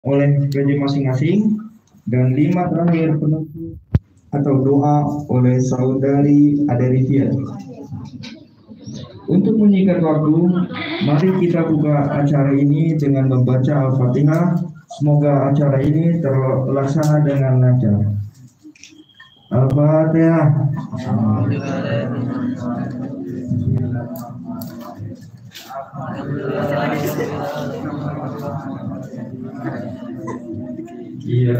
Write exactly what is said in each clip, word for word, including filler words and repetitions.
oleh P J masing-masing, dan lima terakhir penutup atau doa oleh saudari Adelivia. Untuk menyingkat waktu, mari kita buka acara ini dengan membaca Al-Fatihah. Semoga acara ini terlaksana dengan lancar. Al-Fatihah. Iya,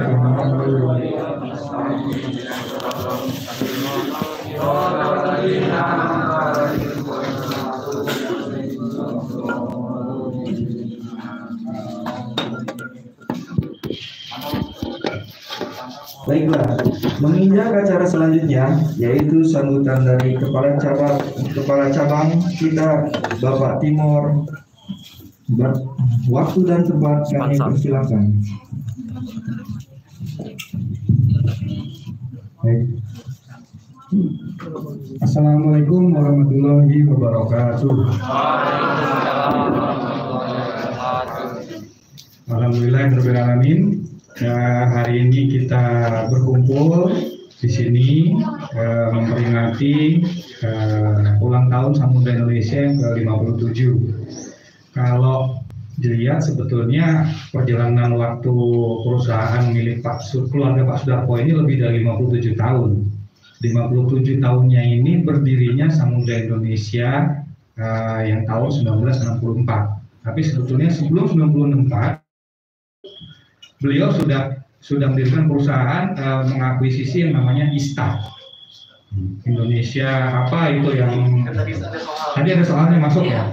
baiklah, menginjak acara selanjutnya yaitu sambutan dari kepala cabang kepala cabang kita Bapak Timur. Waktu dan tempat kami persilakan. Baik. Assalamualaikum warahmatullahi wabarakatuh. Alhamdulillah alamin. Ya, hari ini kita berkumpul di sini eh, memperingati eh, ulang tahun Samudra Indonesia yang ke lima puluh tujuh. Kalau dilihat sebetulnya perjalanan waktu perusahaan milik Pak keluarga Pak Sudarpo ini lebih dari lima puluh tujuh tahun. lima puluh tujuh tahunnya ini berdirinya Samudra Indonesia uh, yang tahun seribu sembilan ratus enam puluh empat. Tapi sebetulnya sebelum seribu sembilan ratus enam puluh empat beliau sudah sudah mendirikan perusahaan uh, mengakuisisi yang namanya ISTA. Indonesia apa itu yang tadi ada soalnya masuk ya?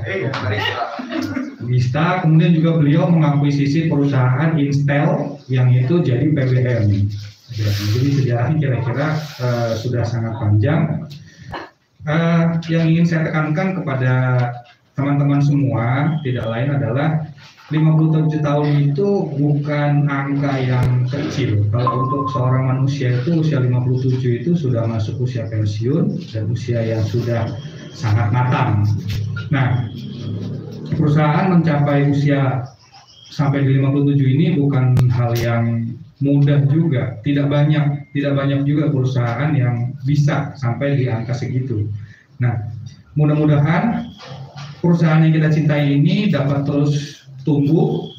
ISTA, kemudian juga beliau mengakuisisi perusahaan Instel yang itu jadi P B M. Jadi sejarahnya kira-kira uh, sudah sangat panjang. Uh, yang ingin saya tekankan kepada teman-teman semua tidak lain adalah lima puluh tujuh tahun itu bukan angka yang kecil. Kalau untuk seorang manusia itu usia lima puluh tujuh itu sudah masuk usia pensiun dan usia yang sudah sangat matang. Nah, perusahaan mencapai usia sampai di lima puluh tujuh ini bukan hal yang mudah juga. Tidak banyak, tidak banyak juga perusahaan yang bisa sampai di angka segitu. Nah, mudah-mudahan perusahaan yang kita cintai ini dapat terus tumbuh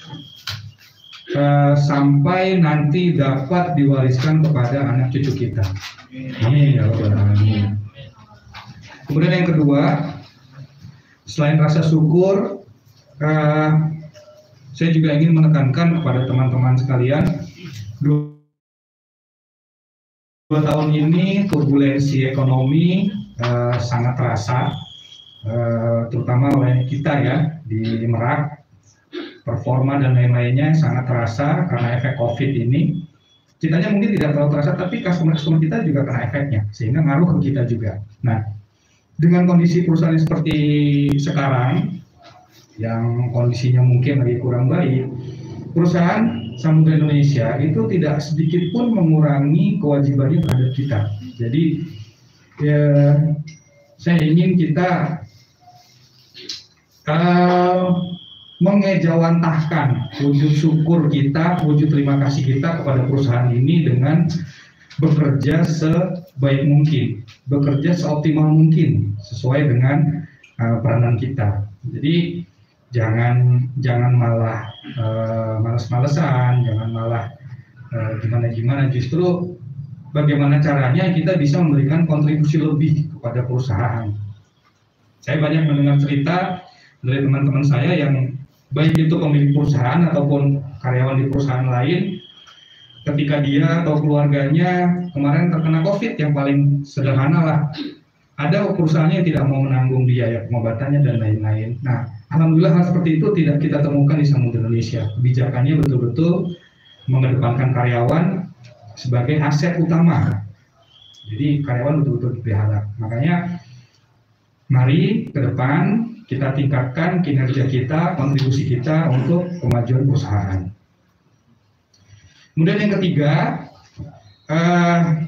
uh, sampai nanti dapat diwariskan kepada anak cucu kita. Amin ya rabbal alamin. Kemudian yang kedua, selain rasa syukur, uh, saya juga ingin menekankan kepada teman-teman sekalian, dua, dua tahun ini turbulensi ekonomi uh, sangat terasa, uh, terutama oleh kita ya di Merak. Performa dan lain-lainnya sangat terasa karena efek COVID ini. Kitanya mungkin tidak terlalu terasa, tapi customer-customer kita juga kena efeknya, sehingga ngaruh ke kita juga. Nah, dengan kondisi perusahaan seperti sekarang, yang kondisinya mungkin lagi kurang baik, perusahaan Samudra Indonesia itu tidak sedikit pun mengurangi kewajibannya terhadap kita. Jadi, ya, saya ingin kita uh, mengejawantahkan wujud syukur kita, wujud terima kasih kita kepada perusahaan ini dengan bekerja sebaik mungkin, bekerja seoptimal mungkin sesuai dengan uh, peranan kita. Jadi jangan jangan malah uh, males-malesan, jangan malah uh, gimana-gimana. Justru bagaimana caranya kita bisa memberikan kontribusi lebih kepada perusahaan. Saya banyak mendengar cerita dari teman-teman saya yang baik itu pemilik perusahaan ataupun karyawan di perusahaan lain, ketika dia atau keluarganya kemarin terkena COVID, yang paling sederhana lah, ada perusahaannya yang tidak mau menanggung biaya pengobatannya dan lain-lain. Nah, alhamdulillah hal seperti itu tidak kita temukan di Samudra Indonesia. Kebijakannya betul-betul mengedepankan karyawan sebagai aset utama. Jadi karyawan betul-betul dipelihara. Makanya mari ke depan kita tingkatkan kinerja kita, kontribusi kita untuk kemajuan perusahaan. Kemudian yang ketiga, uh,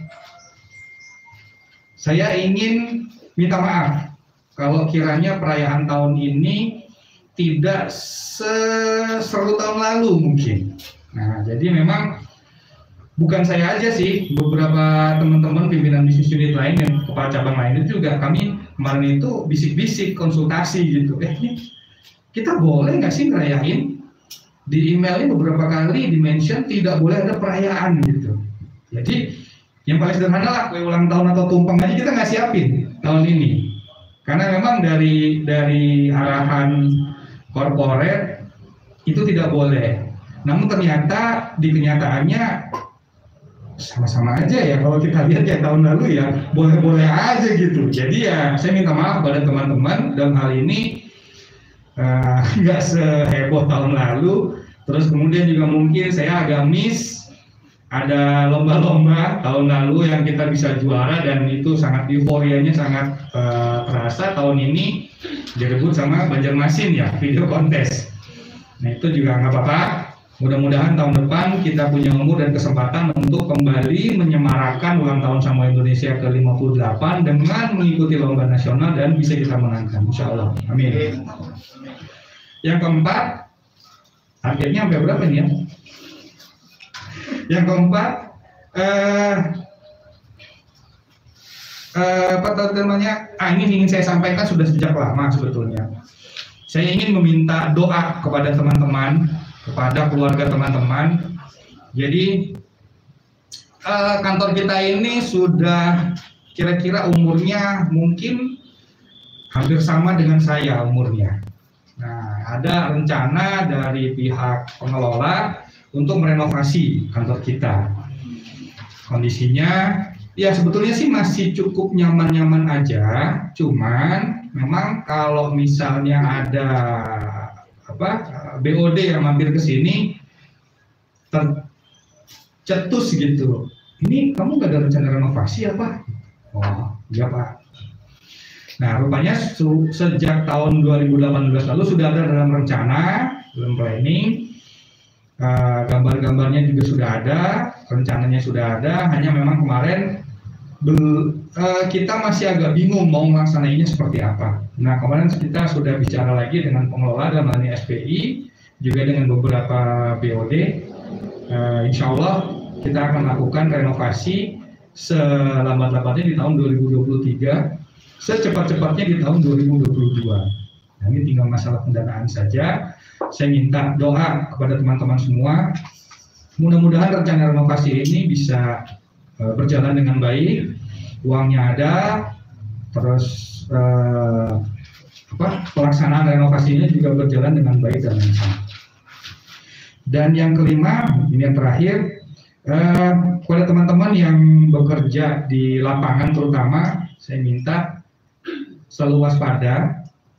saya ingin minta maaf kalau kiranya perayaan tahun ini tidak seseru tahun lalu mungkin. Nah, jadi memang bukan saya aja sih, beberapa teman-teman pimpinan bisnis unit lain yang kepala cabang lain itu juga kami kemarin itu bisik-bisik konsultasi gitu. Eh, ini kita boleh nggak sih ngerayain? Di emailnya beberapa kali di-mention tidak boleh ada perayaan gitu. Jadi yang paling sederhana lah, kue ulang tahun atau tumpeng aja kita nggak siapin tahun ini. Karena memang dari dari arahan korporat itu tidak boleh. Namun ternyata di kenyataannya sama-sama aja ya, kalau kita lihat ya tahun lalu ya boleh-boleh aja gitu. Jadi ya saya minta maaf pada teman-teman dalam hal ini nggak uh, seheboh tahun lalu. Terus kemudian juga mungkin saya agak miss ada lomba-lomba tahun lalu yang kita bisa juara dan itu sangat euforianya sangat uh, terasa. Tahun ini direbut sama Banjarmasin ya, video kontes. Nah itu juga nggak apa-apa. Mudah-mudahan tahun depan kita punya umur dan kesempatan untuk kembali menyemarakan ulang tahun Samoa Indonesia ke lima puluh delapan dengan mengikuti lomba nasional dan bisa kita menangkan, insya Allah. Amin. Yang keempat, targetnya sampai berapa nih ya? Yang keempat, eh, eh, apa namanya? Ah, ini ingin saya sampaikan sudah sejak lama sebetulnya. Saya ingin meminta doa kepada teman-teman, kepada keluarga teman-teman. Jadi eh, kantor kita ini sudah kira-kira umurnya mungkin hampir sama dengan saya umurnya. Nah, ada rencana dari pihak pengelola untuk merenovasi kantor kita. Kondisinya ya sebetulnya sih masih cukup nyaman-nyaman aja, cuman memang kalau misalnya ada apa B O D yang mampir ke sini tercetus gitu, ini kamu gak ada rencana renovasi apa? Oh iya Pak. Nah rupanya sejak tahun dua ribu delapan belas lalu sudah ada dalam rencana, dalam planning. Uh, gambar-gambarnya juga sudah ada, rencananya sudah ada, hanya memang kemarin bel, uh, kita masih agak bingung mau melaksanainnya seperti apa. Nah kemarin kita sudah bicara lagi dengan pengelola dalam hal ini S P I, juga dengan beberapa B O D. Uh, insya Allah kita akan lakukan renovasi selambat-lambatnya di tahun dua ribu dua puluh tiga, secepat-cepatnya di tahun dua ribu dua puluh dua. Nah, ini tinggal masalah pendanaan saja. Saya minta doa kepada teman-teman semua. Mudah-mudahan rencana renovasi ini bisa uh, berjalan dengan baik. Uangnya ada, terus uh, apa, pelaksanaan renovasinya juga berjalan dengan baik dan lancar. Dan yang kelima, ini yang terakhir, uh, kepada teman-teman yang bekerja di lapangan terutama, saya minta selalu waspada.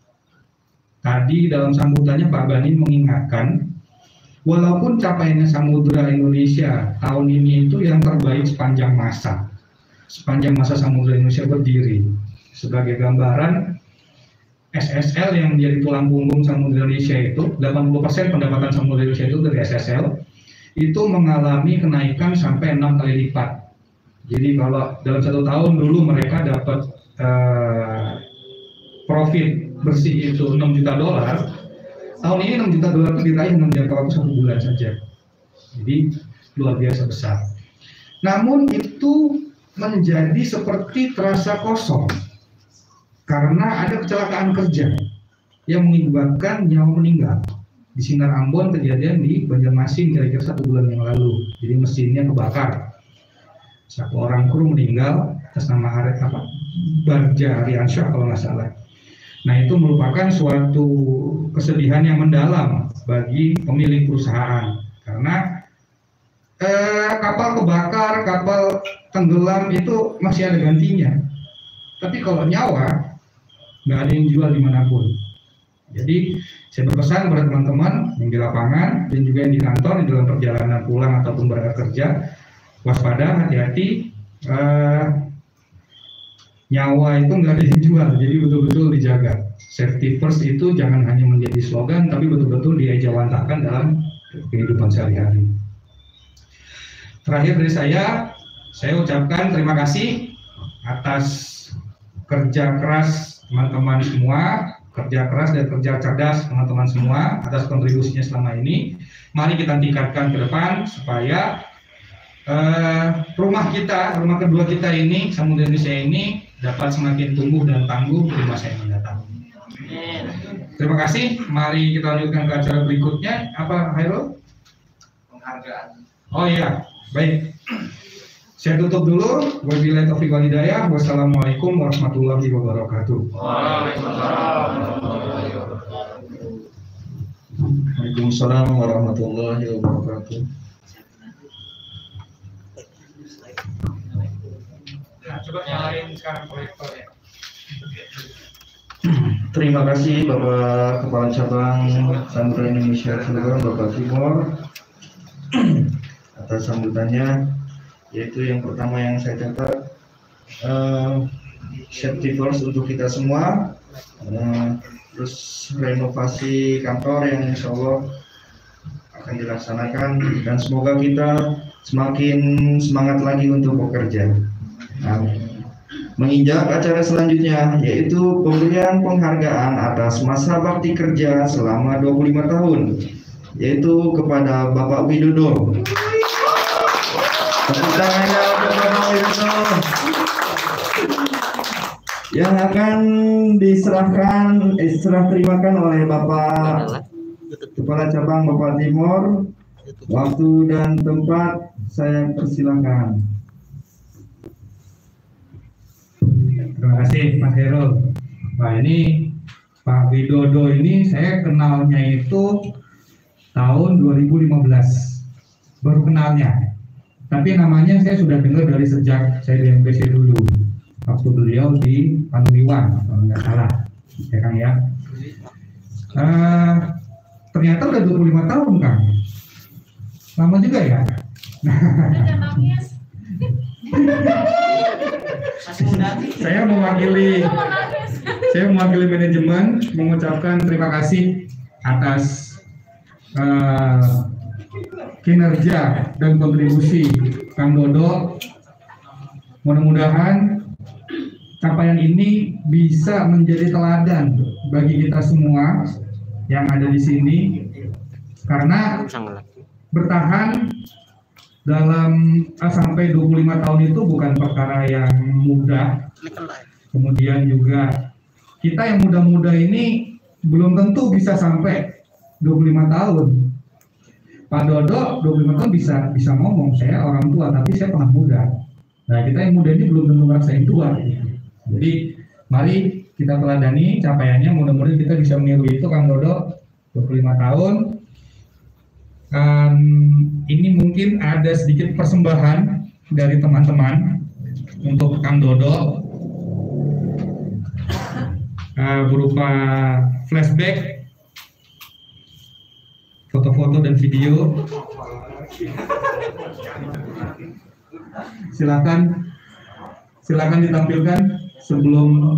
Tadi dalam sambutannya Pak Bani mengingatkan, walaupun capaiannya Samudra Indonesia tahun ini itu yang terbaik sepanjang masa, sepanjang masa Samudra Indonesia berdiri. Sebagai gambaran, S S L yang menjadi tulang punggung Samudra Indonesia itu, delapan puluh persen pendapatan Samudra Indonesia itu dari S S L, itu mengalami kenaikan sampai enam kali lipat. Jadi kalau dalam satu tahun dulu mereka dapat uh, profit bersih itu enam juta dolar, tahun ini enam juta dolar itu diraih dalam jangka waktu satu bulan saja. Jadi luar biasa besar. Namun itu menjadi seperti terasa kosong karena ada kecelakaan kerja yang mengakibatkan nyawa meninggal. Di Sinar Ambon kejadian di Banjarmasin kira-kira satu bulan yang lalu. Jadi mesinnya kebakar. Satu orang kru meninggal atas nama Arif apa? Barja Ariansyah kalau nggak salah. Nah itu merupakan suatu kesedihan yang mendalam bagi pemilik perusahaan karena eh, kapal kebakar, kapal tenggelam itu masih ada gantinya. Tapi kalau nyawa nggak ada yang jual dimanapun. Jadi saya berpesan kepada teman-teman yang di lapangan dan juga yang di kantor di dalam perjalanan pulang ataupun berangkat kerja, waspada, hati-hati. Eh, nyawa itu nggak ada yang jual, jadi betul-betul dijaga. Safety first itu jangan hanya menjadi slogan, tapi betul-betul diejawantahkan dalam kehidupan sehari-hari. Terakhir dari saya, saya ucapkan terima kasih atas kerja keras teman-teman semua kerja keras dan kerja cerdas teman-teman semua atas kontribusinya selama ini. Mari kita tingkatkan ke depan supaya uh, rumah kita, rumah kedua kita ini, Samudra Indonesia ini dapat semakin tumbuh dan tangguh di masa yang mendatang. Terima kasih. Mari kita lanjutkan ke acara berikutnya. Apa, Hairul? Penghargaan. Oh iya, baik. Saya tutup dulu. Wabillahi taufiq wal hidayah. Wassalamualaikum warahmatullahi wabarakatuh. Waalaikumsalam warahmatullahi wabarakatuh. Waalaikumsalam warahmatullahi wabarakatuh. Nah, coba nyalain sekarang proyektornya. Terima kasih Bapak Kepala Cabang Samudra Indonesia Cilegon, Bapak Timur, atas sambutannya. Yaitu yang pertama yang saya catat, uh, safety first untuk kita semua, uh, terus renovasi kantor yang insya Allah akan dilaksanakan, dan semoga kita semakin semangat lagi untuk bekerja. Amin. Menginjak acara selanjutnya, yaitu pemberian penghargaan atas masa bakti kerja selama dua puluh lima tahun, yaitu kepada Bapak Widodo. Tepuk tangannya untuk Bapak Widodo, yang akan diserahkan, eh, serah terimakan oleh Bapak Kepala Cabang Bapak Timur. Waktu dan tempat saya persilahkan. Terima kasih Mas Herul. Nah ini Pak Widodo ini saya kenalnya itu tahun dua ribu lima belas, baru kenalnya. Tapi namanya saya sudah dengar dari sejak saya di M P C dulu, waktu beliau di Panuriwan kalau nggak salah, ya Kang ya. Uh, ternyata udah dua puluh lima tahun Kang, lama juga ya. Saya mewakili saya mewakili manajemen mengucapkan terima kasih atas uh, kinerja dan kontribusi Kang Dodo. Mudah-mudahan capaian ini bisa menjadi teladan bagi kita semua yang ada di sini, karena bertahan dalam ah, sampai dua puluh lima tahun itu bukan perkara yang mudah. Kemudian juga kita yang muda-muda ini belum tentu bisa sampai dua puluh lima tahun. Pak Dodo dua puluh lima tahun bisa bisa ngomong, saya orang tua tapi saya pernah muda. Nah kita yang muda ini belum tentu ngerasain tua. Jadi mari kita teladani capaiannya, mudah-mudahan kita bisa meniru itu Kang Dodo dua puluh lima tahun. Um, ini mungkin ada sedikit persembahan dari teman-teman untuk Kang Dodo, uh, berupa flashback, foto-foto dan video. Silakan, silakan ditampilkan sebelum.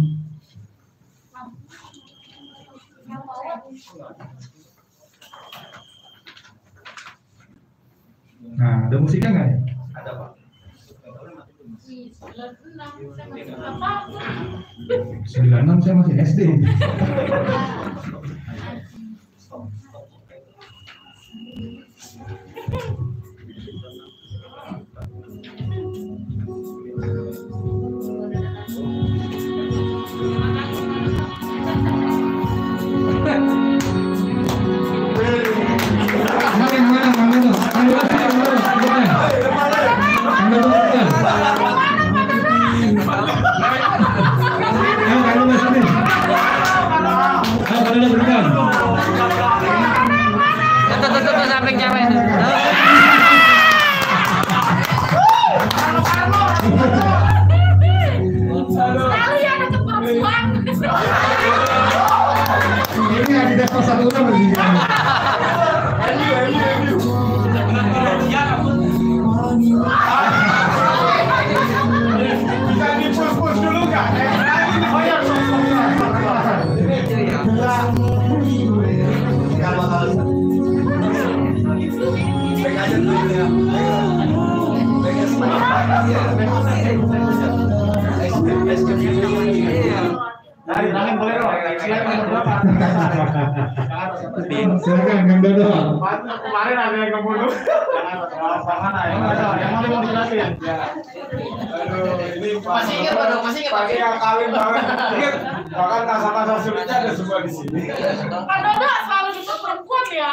Nah, ada musiknya nggak ya? Ada Pak. sembilan enam saya masih S D. Ini Adidas kelas satu udah begini. Bisa dipus-pus dulu nggak? Dari boleh Slide nomor berapa? Silakan Kang Dodo. Kemarin ada yang kebunuh. Mana yang mana? Yang mana mau dijelasin? Ya. Aduh, ini Masih ingat Pak Dok? Masih ingat Pak? Pagi yang kawin banget. Ingat, bahkan kasa-kasa sulitnya ada semua di sini. Pak Dodo selalu itu perempuan ya.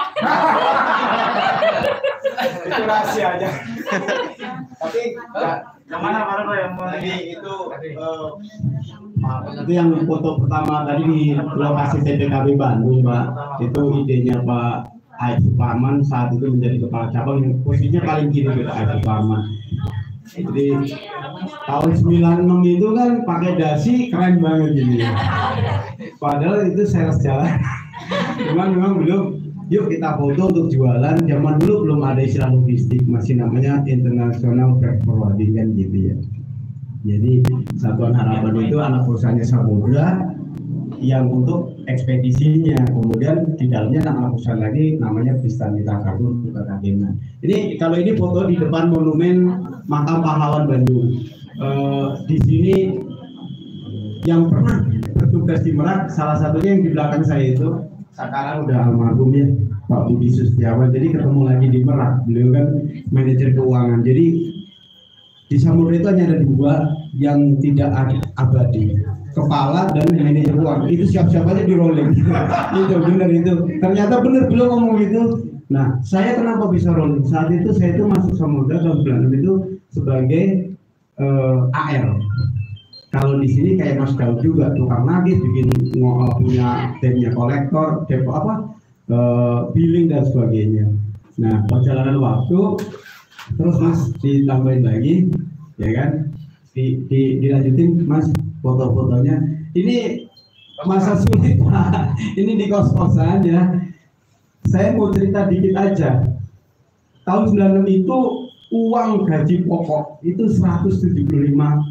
Itu rahasia aja. Tapi Yang mana Pak Dodo yang mau tadi itu eh, Itu yang foto pertama tadi di lokasi T P K B Bandung, Pak. Itu idenya Pak Aib Suparman saat itu menjadi kepala cabang yang posisinya paling kiri gitu, Aib Suparman. Jadi tahun sembilan puluh enam itu kan pakai dasi keren banget gini. Padahal itu sales jalan. Cuman memang belum. Yuk kita foto untuk jualan. Zaman dulu belum ada istilah logistik, masih namanya international freight forwarding kan gitu ya. Jadi Satuan Harapan itu anak perusahaannya Samudra yang untuk ekspedisinya, kemudian di dalamnya anak perusahaan lagi namanya Pristanita Kargo untuk Karagena. Ini kalau ini foto di depan monumen makam pahlawan Bandung. E, di sini yang pernah bertugas di Merak, salah satunya yang di belakang saya itu sekarang udah almarhum ya, Pak Budi Sustiawan. Jadi ketemu lagi di Merak, beliau kan manajer keuangan. Jadi di Samudra itu hanya ada dua yang tidak abadi, kepala dan manajer uang. Itu siap-siap aja di rolling. Itu benar itu. Ternyata benar beliau ngomong itu. Nah, saya kenapa bisa rolling? Saat itu saya itu masuk Samudra tahun sembilan puluh enam itu sebagai uh, A R. Kalau di sini kayak Mas Daud juga tukang nagih, bikin uh, punya timnya kolektor, depo apa, uh, billing dan sebagainya. Nah, perjalanan waktu terus Mas ditambahin lagi, ya kan? Di, di, dilanjutin Mas foto-fotonya. Ini masa sulit Pak. Ini di kos-kosan ya. Saya mau cerita dikit aja. Tahun sembilan puluh enam itu uang gaji pokok itu seratus tujuh puluh lima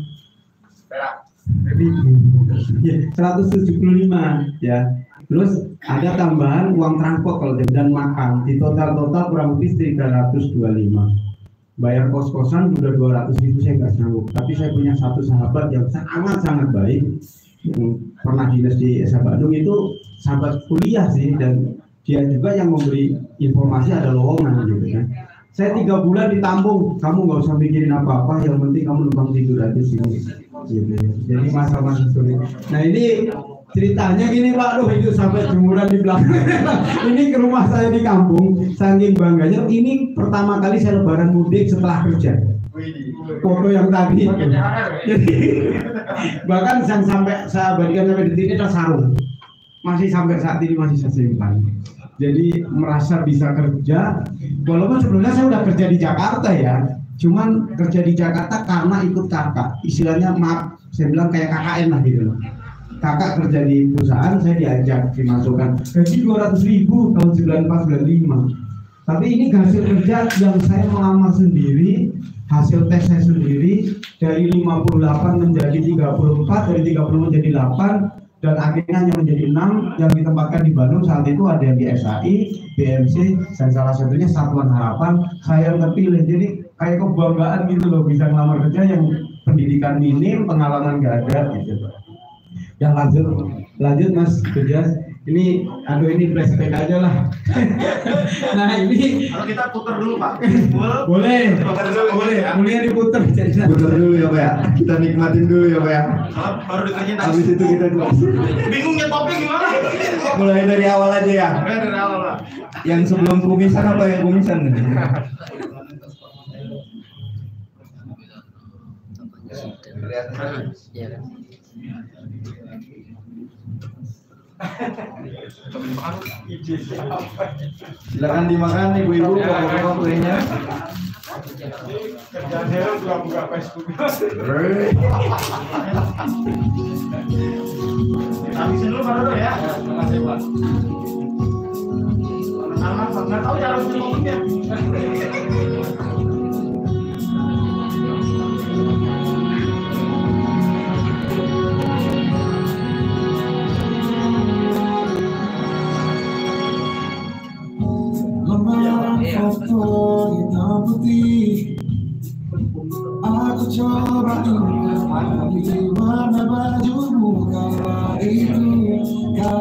ribu. Ya, seratus tujuh puluh lima ya. Terus ada tambahan uang transport kalau dan makan. Di total-total kurang lebih tiga ratus dua puluh lima. Bayar kos-kosan udah dua ratus ribu saya nggak sanggup. Tapi saya punya satu sahabat yang sangat-sangat baik, yang pernah dinas di S A Bandung, itu sahabat kuliah sih, dan dia juga yang memberi informasi ada lowongan gitu kan. Saya tiga bulan ditampung, kamu nggak usah mikirin apa-apa, yang penting kamu numpang tidur aja sini. Gitu ya. Jadi masa-masa sulit. Nah ini ceritanya gini Pak, loh itu sampai jemuran di belakang. Ini ke rumah saya di kampung, saking bangganya. Ini pertama kali saya lebaran mudik setelah kerja. Foto yang tadi. Jadi bahkan yang sampai saya abadikan sampai detik ini adalah sarung. Masih sampai saat ini masih saya simpan. Jadi merasa bisa kerja, walaupun sebelumnya saya udah kerja di Jakarta ya. Cuman kerja di Jakarta karena ikut kakak. Istilahnya maaf, saya bilang kayak K K N lah gitu loh. Kakak kerja di perusahaan, saya diajak dimasukkan gaji dua ratus ribu tahun sembilan puluh empat sembilan puluh lima. Tapi ini hasil kerja yang saya melamar sendiri, hasil tes saya sendiri, dari lima puluh delapan menjadi tiga puluh empat, dari tiga puluh menjadi delapan, dan akhirnya hanya menjadi enam yang ditempatkan di Bandung. Saat itu ada yang di S A I, B M C, dan salah satunya Satuan Harapan. Saya yang terpilih, jadi kayak kebanggaan gitu loh, bisa ngelamar kerja yang pendidikan minim, pengalaman nggak ada gitu. Ya lanjut, lanjut Mas Tujas. Ini, aduh ini flashback aja lah. Nah ini, kalau kita putar dulu Pak. boleh, Putar dulu, boleh, ya. mulia diputar. Putar dulu ya Pak ya, kita nikmatin dulu ya Pak ya. Baru ditanya Habis itu kita bingungnya topik gimana? mulai dari awal aja ya. Mulai dari awal Pak. Yang sebelum kumisan apa yang kumisan? Silakan dimakan ibu-ibu, bapak-bapak kuenya. kerjaan Hero juga buka Facebook. Habisin dulu Pak Dodo ya. Terima kasih Pak. Sama nggak tahu cara ngomongnya. Foto hitam putih, aku coba ingat lagi warna bajumu kala itu. Kau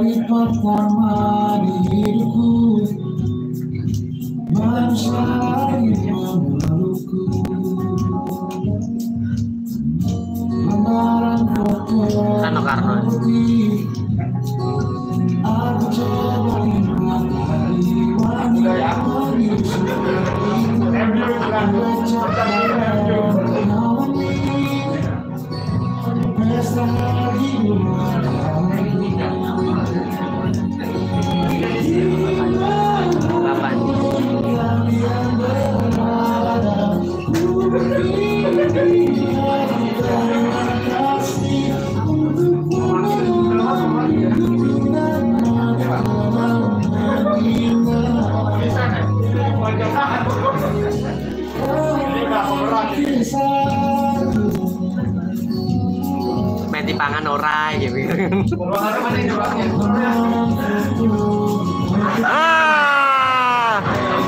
Meti pangan ora gitu. Ah.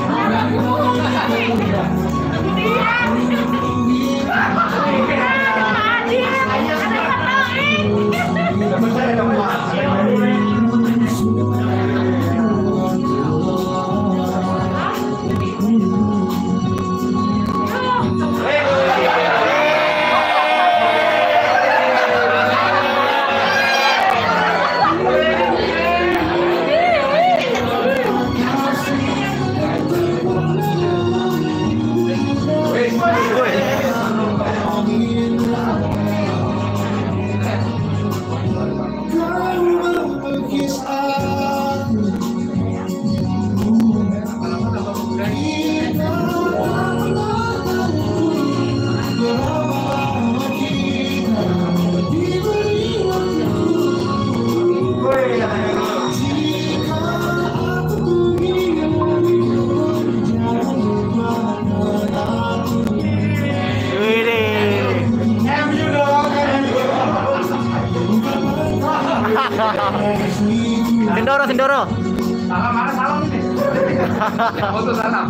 Sendoro, sendoro. Salam, mana salam ini? Yang foto salam.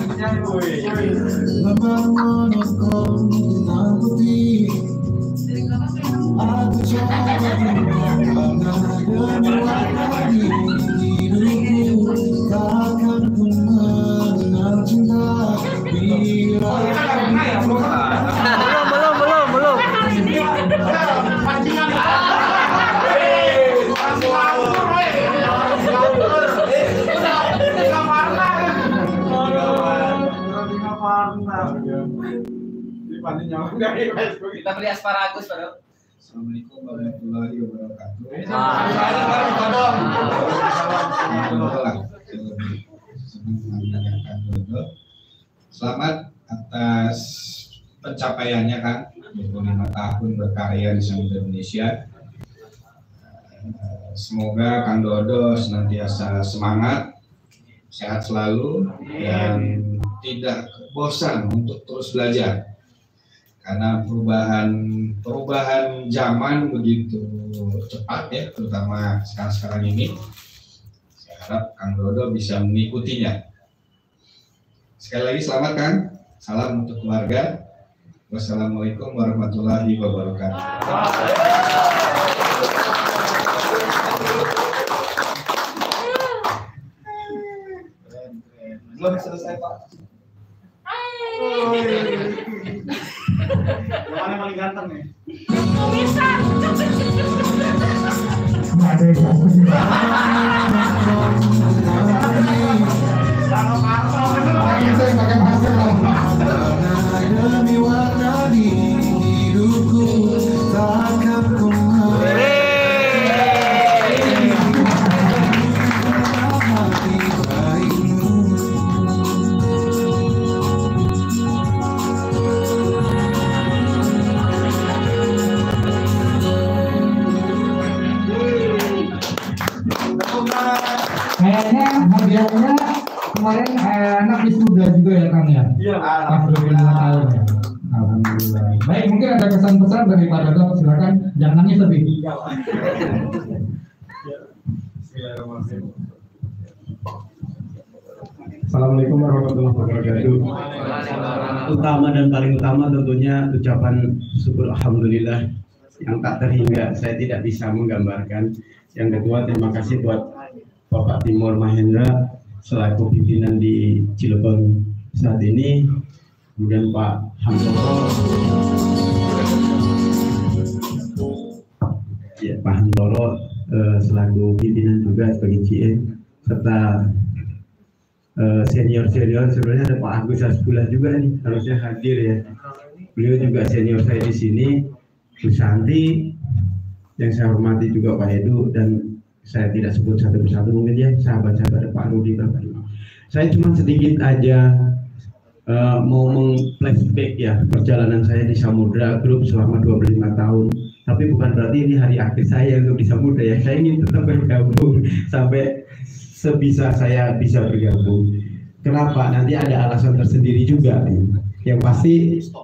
Belum, belum, belum, belum. Kita beli asparagus padahal. Assalamualaikum warahmatullahi wabarakatuh. Selamat atas pencapaiannya kan, dua puluh lima tahun berkarya di Samudra Indonesia. Semoga Kang Dodo senantiasa semangat, sehat selalu, dan tidak bosan untuk terus belajar. Karena perubahan perubahan zaman begitu cepat ya, terutama sekarang-sekarang ini. Saya harap Kang Dodo bisa mengikutinya. Sekali lagi selamat Kang, salam untuk keluarga. Wassalamualaikum warahmatullahi wabarakatuh. Belum selesai Pak. Yang mana paling ganteng nih? Bisa. Ada yang demi warna di hidupku takkan kembali. Kayaknya hadiahnya kemarin eh, anak wisuda juga ya Kang ya? Iya. Alhamdulillah tahun ya. Alhamdulillah. Baik, mungkin ada kesan-pesan dari Pak Dodo, silakan, jangan sedih. Assalamualaikum warahmatullahi wabarakatuh. Utama dan paling utama tentunya ucapan syukur alhamdulillah yang tak terhingga saya tidak bisa menggambarkan. Yang kedua, terima kasih buat Bapak Timur Mahendra selaku pimpinan di Cilegon saat ini, kemudian Pak Hantoro, ya, Pak Hantoro eh, selaku pimpinan juga sebagai G M, serta eh, senior-senior. Sebenarnya ada Pak Agus Hasbullah juga nih, harusnya hadir ya. Beliau juga senior saya di sini, Bu Santi, yang saya hormati juga Pak Edu, dan saya tidak sebut satu persatu mungkin ya, sahabat-sahabat Pak Rudi, Bapak Ibu. Saya cuma sedikit aja uh, mau meng-flashback ya perjalanan saya di Samudra Group selama dua puluh lima tahun. Tapi bukan berarti ini hari akhir saya untuk di Samudra ya. Saya ingin tetap bergabung sampai sebisa saya bisa bergabung. Kenapa? Nanti ada alasan tersendiri juga. Yang pasti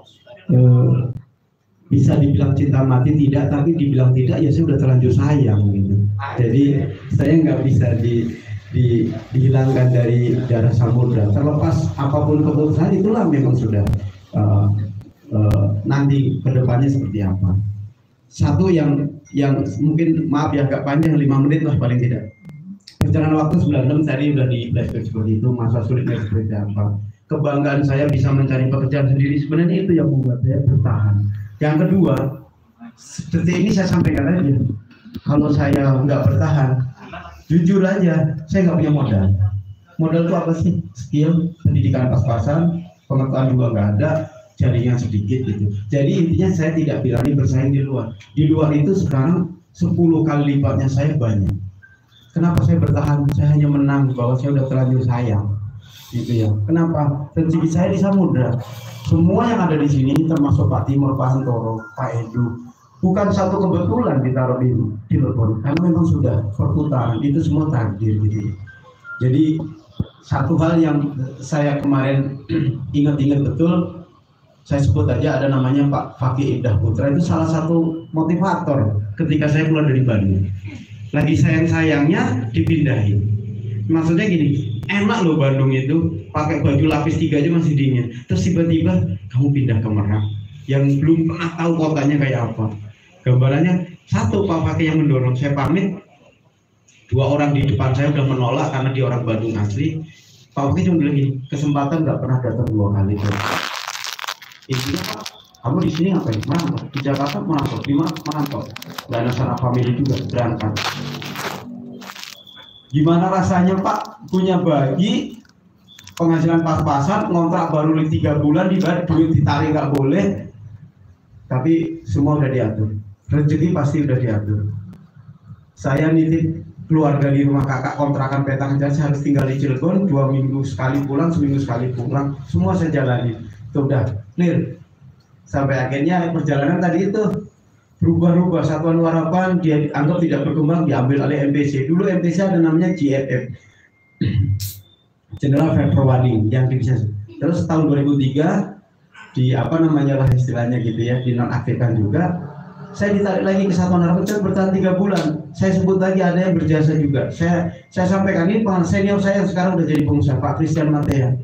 eh, bisa dibilang cinta mati tidak, tapi dibilang tidak ya saya udah terlanjur sayang gitu. Jadi saya nggak bisa di, di, dihilangkan dari darah samudra. Terlepas apapun keputusan itulah memang sudah uh, uh, nanti kedepannya seperti apa. Satu yang yang mungkin maaf ya agak panjang, lima menit lah paling tidak. Perjalanan waktu sembilan puluh enam tadi sudah di flashback seperti itu, masa sulitnya seperti apa. Kebanggaan saya bisa mencari pekerjaan sendiri, sebenarnya itu yang membuat saya bertahan. Yang kedua, seperti ini saya sampaikan aja, kalau saya nggak bertahan, jujur aja, saya nggak punya modal. Modal itu apa sih? Skill, pendidikan pas-pasan, pengetahuan juga nggak ada, jaringan sedikit gitu. Jadi intinya saya tidak berani bersaing di luar. Di luar itu sekarang sepuluh kali lipatnya saya banyak. Kenapa saya bertahan? Saya hanya menang bahwa saya udah terlanjur sayang, gitu ya. Kenapa? Rezeki saya di samudra. Semua yang ada di sini, termasuk Pak Timur, Pak Hantoro, Pak Edu, bukan satu kebetulan ditaruh di telepon, karena memang sudah perputaran. Itu semua takdir, gitu. Jadi satu hal yang saya kemarin ingat-ingat betul, saya sebut aja ada namanya Pak Fakih Indah Putra, itu salah satu motivator ketika saya keluar dari Bandung. Lagi sayang-sayangnya dipindahin. Maksudnya gini, enak loh Bandung itu, pakai baju lapis tiga aja masih dingin. Terus tiba-tiba kamu pindah ke Merak, yang belum pernah tahu kotanya kayak apa. Gambarannya satu, Pak Fakih yang mendorong saya pamit. Dua orang di depan saya udah menolak karena dia orang Bandung asli. Pak Fakih cuma bilang gini, kesempatan nggak pernah datang dua kali. Intinya Pak, kamu di sini ngapain? Merantau. Di Jakarta merantau, di mana merantau. Gak ada sanak famili juga, berangkat. Gimana rasanya Pak, punya bayi, penghasilan pas-pasan, ngontrak baru tiga bulan, dibayar duit ditarik nggak boleh, tapi semua udah diatur. Rezeki pasti udah diatur. Saya nitip keluarga di rumah kakak kontrakan Petang aja, saya harus tinggal di Cilegon, dua minggu sekali pulang, seminggu sekali pulang, semua saya jalani. Itu udah clear. Sampai akhirnya perjalanan tadi itu berubah-ubah, Satuan Warapan dia dianggap tidak berkembang, diambil oleh M P C. Dulu M P C ada namanya G F F, General Freight Forwarding, yang bisa. Terus tahun dua ribu tiga di apa namanya lah istilahnya gitu ya, dinonaktifkan juga. Saya ditarik lagi ke Satuan Warapan, saya bertahan tiga bulan. Saya sebut lagi ada yang berjasa juga. Saya saya sampaikan ini pengen senior saya yang sekarang udah jadi pengusaha, Pak Christian Matea,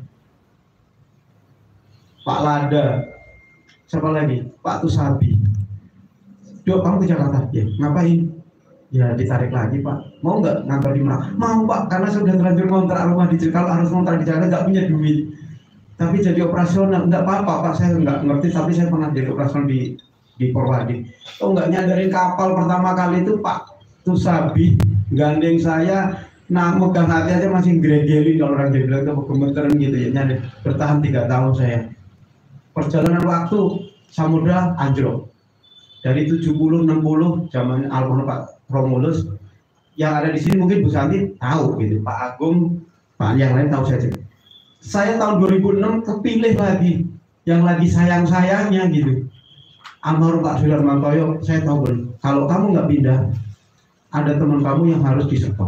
Pak Lada, siapa lagi? Pak Tusabi. Dok, kamu ke Jakarta? Ya, ngapain? Ya ditarik lagi Pak. Mau nggak ngantor di Merak? Mau Pak, karena saya sudah terlanjur kontrak rumah di Jakarta, harus kontrak di Jakarta, nggak punya duit. Tapi jadi operasional, nggak apa-apa Pak, saya nggak ngerti, tapi saya pernah jadi operasional di di Porwadi. Oh nggak nyadarin kapal pertama kali itu Pak Tusabi gandeng saya, nah megang hati aja masih gregeli kalau orang jadi bilang itu gemeteran gitu ya. Nyadar, bertahan tiga tahun saya. Perjalanan waktu samudra anjlok. Dari tujuh puluh enam puluh zaman almarhum Pak Romulus, yang ada di sini mungkin Bu Santi tahu gitu, Pak Agung, Pak yang lain tahu saja. Saya tahun dua ribu enam kepilih lagi, yang lagi sayang-sayangnya gitu. Almarhum Pak Sudarmantoyo, saya tahu betul. Kalau kamu nggak pindah, ada teman kamu yang harus disetop.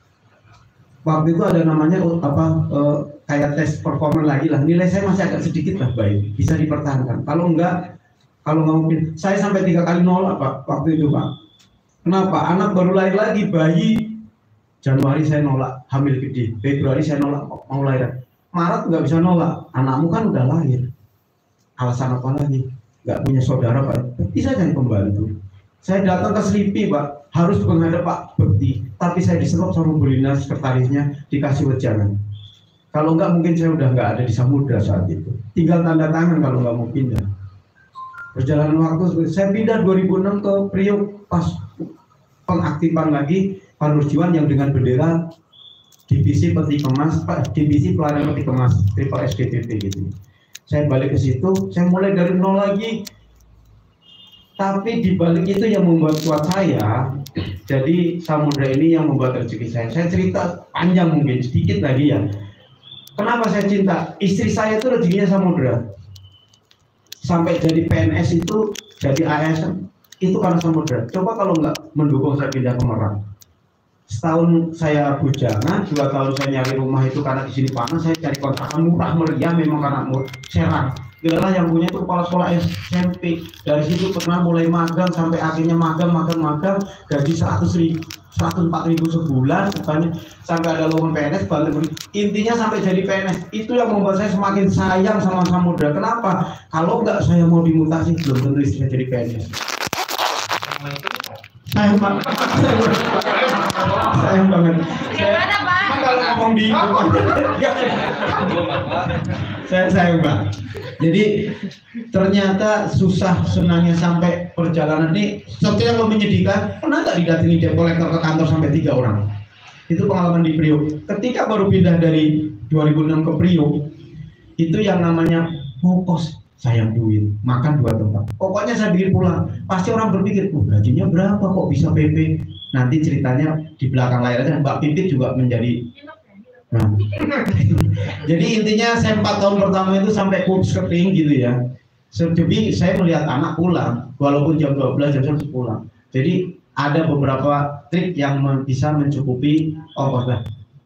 Waktu itu ada namanya apa eh, kayak tes performa lagi lah. Nilai saya masih agak sedikit lah baik, bisa dipertahankan. Kalau enggak, kalau nggak mungkin, saya sampai tiga kali nolak Pak waktu itu Pak. Kenapa? Anak baru lahir lagi, bayi. Januari saya nolak, hamil gede. Februari saya nolak, mau lahir. Maret nggak bisa nolak, anakmu kan udah lahir. Alasan apa lagi? Nggak punya saudara Pak, bisa jadi pembantu. Saya datang ke Selipi Pak, harus menghadap Pak Bekti, tapi saya diserap sama Bu Lina sekretarisnya, dikasih wejangan. Kalau nggak mungkin saya udah nggak ada di samudra saat itu. Tinggal tanda tangan kalau nggak mau pindah. Perjalanan waktu, saya pindah dua ribu enam ke Priok pas pengaktifan lagi Pak Nurjiwan yang dengan bendera Divisi Peti Kemas, Pak Divisi Pelayanan Peti Kemas, Triple S D T P gitu. Saya balik ke situ, saya mulai dari nol lagi. Tapi di balik itu yang membuat kuat saya, jadi samudra ini yang membuat rezeki saya. Saya cerita panjang mungkin, sedikit lagi ya. Kenapa saya cinta? Istri saya itu rezekinya samudra. Sampai jadi P N S itu, jadi A S N, itu karena samudra. Coba kalau nggak mendukung saya pindah ke Merak. setahun saya bujangan, dua tahun saya nyari rumah itu karena di sini panas, saya cari kontrakan murah meriah memang karena murah, serang. Adalah yang punya itu kepala sekolah S M P. Dari situ pernah mulai magang sampai akhirnya magang, magang, magang, gaji seratus ribu, seratus empat ribu sebulan, bukannya sampai ada lowongan P N S, balik balik. Intinya sampai jadi P N S. Itu yang membuat saya semakin sayang sama Samudra. Kenapa? Kalau enggak saya mau dimutasi, belum tentu saya jadi P N S. Sayang banget. Sayang banget. Gimana, Pak? Kalau ngomong di saya sayang banget. Jadi ternyata susah senangnya sampai perjalanan ini seperti yang menyedihkan. Pernah nggak didatangi debt collector ke kantor sampai tiga orang? Itu pengalaman di Priok. Ketika baru pindah dari dua ribu enam ke Priok, itu yang namanya ngokos, sayang duit, makan dua tempat. Pokoknya saya bikin pulang. Pasti orang berpikir, oh, gajinya berapa kok bisa P P? Nanti ceritanya di belakang layar aja. Mbak Pipit juga menjadi. Nah, jadi intinya saya empat tahun pertama itu sampai kurus kering gitu ya. Jadi saya melihat anak pulang, walaupun jam dua belas jam satu pulang. Jadi ada beberapa trik yang bisa mencukupi ongkos lah.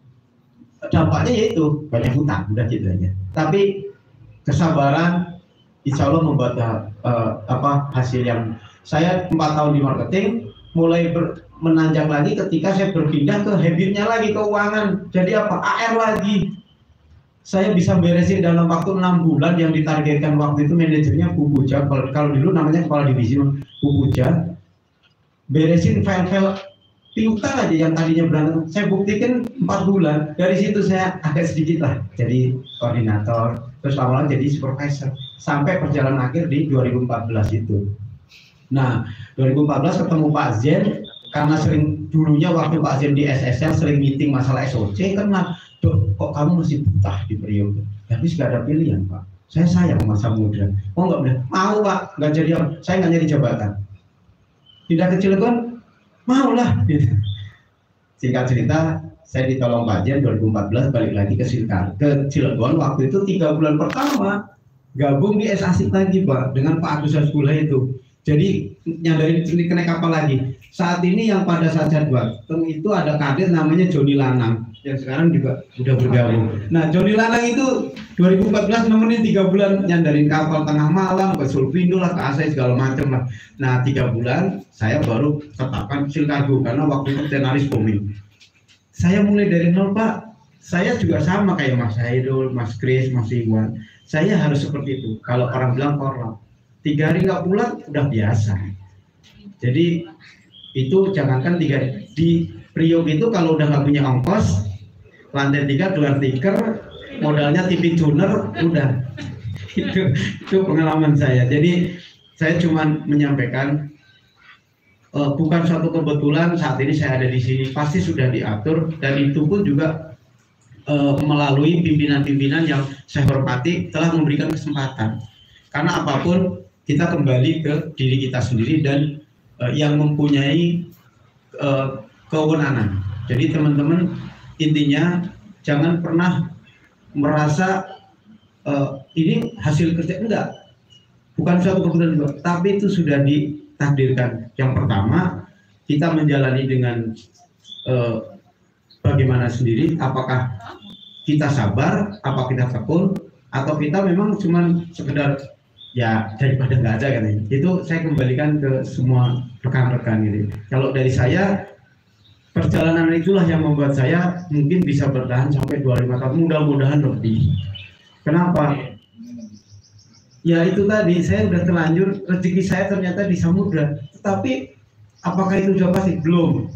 Dampaknya yaitu banyak hutang, udah gitu aja. Tapi kesabaran, insya Allah membuat uh, apa hasil yang saya empat tahun di marketing mulai ber, menanjak lagi ketika saya berpindah ke habitnya lagi keuangan. Jadi apa? A R lagi. Saya bisa beresin dalam waktu enam bulan yang ditargetkan waktu itu manajernya Bu Puja. Kalau, kalau dulu namanya kepala divisi Bu Puja. Beresin file-file piutang aja yang tadinya berantem. Saya buktikan empat bulan. Dari situ saya agak sedikit lah jadi koordinator. Terus lama-lama jadi supervisor. Sampai perjalanan akhir di dua ribu empat belas itu. Nah, dua ribu empat belas ketemu Pak Zen. Karena sering dulunya waktu Pak Zen di S S L sering meeting masalah S O C kan, nah, kok kamu masih betah di Priok? Tapi nggak ada pilihan Pak. Saya sayang sama Samudra. Oh nggak boleh. Mau Pak, nggak jadi apa? Saya nggak nyari jabatan. Tidak ke Cilegon, mau lah. Gitu. Singkat cerita, saya ditolong Pak Zen dua ribu empat belas balik lagi ke Cilegon. Ke Cilegon waktu itu tiga bulan pertama gabung di S Asik lagi Pak dengan Pak Agus Hasbullah itu. Jadi nyadarin kena kapal lagi. Saat ini yang pada saat jadwal itu ada kader namanya Joni Lanang yang sekarang juga sudah bergabung. Nah Joni Lanang itu dua ribu empat belas nemenin tiga bulan nyandarin kapal tengah malam ke Sulpindo lah, ke A S E segala macam lah. Nah tiga bulan saya baru tetapkan Silkargo karena waktu itu tenaris koming. Saya mulai dari nol Pak. Saya juga sama kayak Mas Haidul, Mas Kris, Mas Iwan. Saya harus seperti itu. Kalau orang bilang korlap, tiga hari nggak pulang udah biasa. Jadi itu jangankan tiga hari. Di Priok itu kalau udah nggak punya ongkos, lantai tiga gelar tiker, modalnya T V tuner, udah. itu itu pengalaman saya. Jadi saya cuma menyampaikan uh, bukan suatu kebetulan saat ini saya ada di sini, pasti sudah diatur dan itu pun juga uh, melalui pimpinan-pimpinan yang saya hormati telah memberikan kesempatan. Karena apapun kita kembali ke diri kita sendiri dan uh, yang mempunyai uh, kewenangan. Jadi teman-teman intinya jangan pernah merasa uh, ini hasil kerja, enggak, bukan suatu kebetulan juga, tapi itu sudah ditakdirkan. Yang pertama kita menjalani dengan uh, bagaimana sendiri, apakah kita sabar, apa kita tekun, atau kita memang cuma sekedar ya daripada nggak ada katanya. Itu saya kembalikan ke semua rekan-rekan gitu. Kalau dari saya, perjalanan itulah yang membuat saya mungkin bisa bertahan sampai dua puluh lima tahun, mudah-mudahan lebih. Kenapa? Ya itu tadi, saya udah terlanjur, rezeki saya ternyata di Samudra. Tetapi apakah itu sudah pasti? Belum.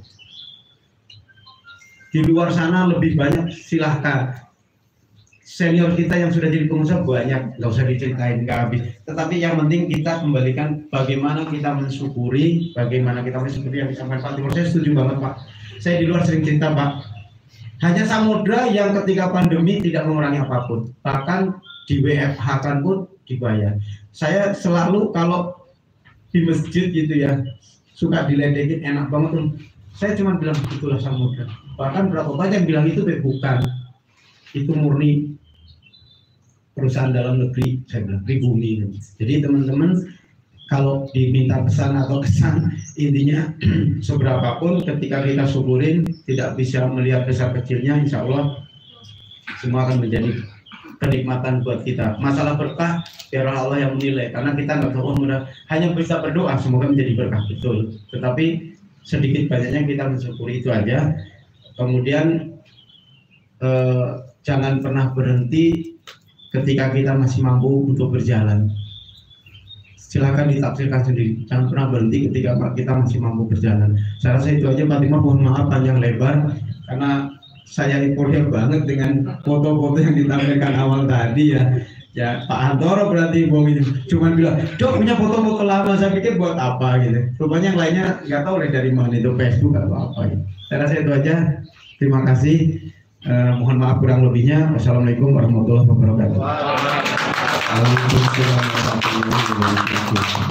Di luar sana lebih banyak, silahkan. Senior kita yang sudah jadi pengusaha banyak, nggak usah diceritain nggak habis. Tetapi yang penting kita kembalikan bagaimana kita mensyukuri, bagaimana kita mensyukuri yang disampaikan Pak Timur. Saya setuju banget Pak. Saya di luar sering cerita Pak. Hanya Samudra yang ketika pandemi tidak mengurangi apapun, bahkan di W F H kan pun dibayar. Saya selalu kalau di masjid gitu ya suka diledekin, enak banget tuh. Saya cuma bilang itulah Samudra. Bahkan berapa banyak yang bilang itu bukan, itu murni perusahaan dalam negeri, saya bilang pribumi. Jadi teman-teman kalau diminta pesan atau kesan, intinya seberapapun ketika kita syukurin tidak bisa melihat besar kecilnya, insya Allah semua akan menjadi kenikmatan buat kita. Masalah berkah biarlah Allah yang menilai, karena kita nggak tahu, mudah hanya bisa berdoa semoga menjadi berkah, betul, tetapi sedikit banyaknya kita mensyukuri itu aja. Kemudian eh, jangan pernah berhenti ketika kita masih mampu untuk berjalan. Silakan ditafsirkan sendiri, jangan pernah berhenti ketika kita masih mampu berjalan. Saya rasa itu aja Pak Timur, mohon maaf panjang lebar karena saya euforia banget dengan foto-foto yang ditampilkan awal tadi ya. Ya Pak Antoro berarti bohong itu, cuman bilang, "Dok, punya foto-foto lama." Saya pikir buat apa gitu. Rupanya yang lainnya nggak tahu dari mana, itu Facebook atau apa gitu. Saya rasa itu aja. Terima kasih. Eh, mohon maaf kurang lebihnya. Wassalamualaikum warahmatullahi wabarakatuh. Waalaikumsalam warahmatullahi wabarakatuh.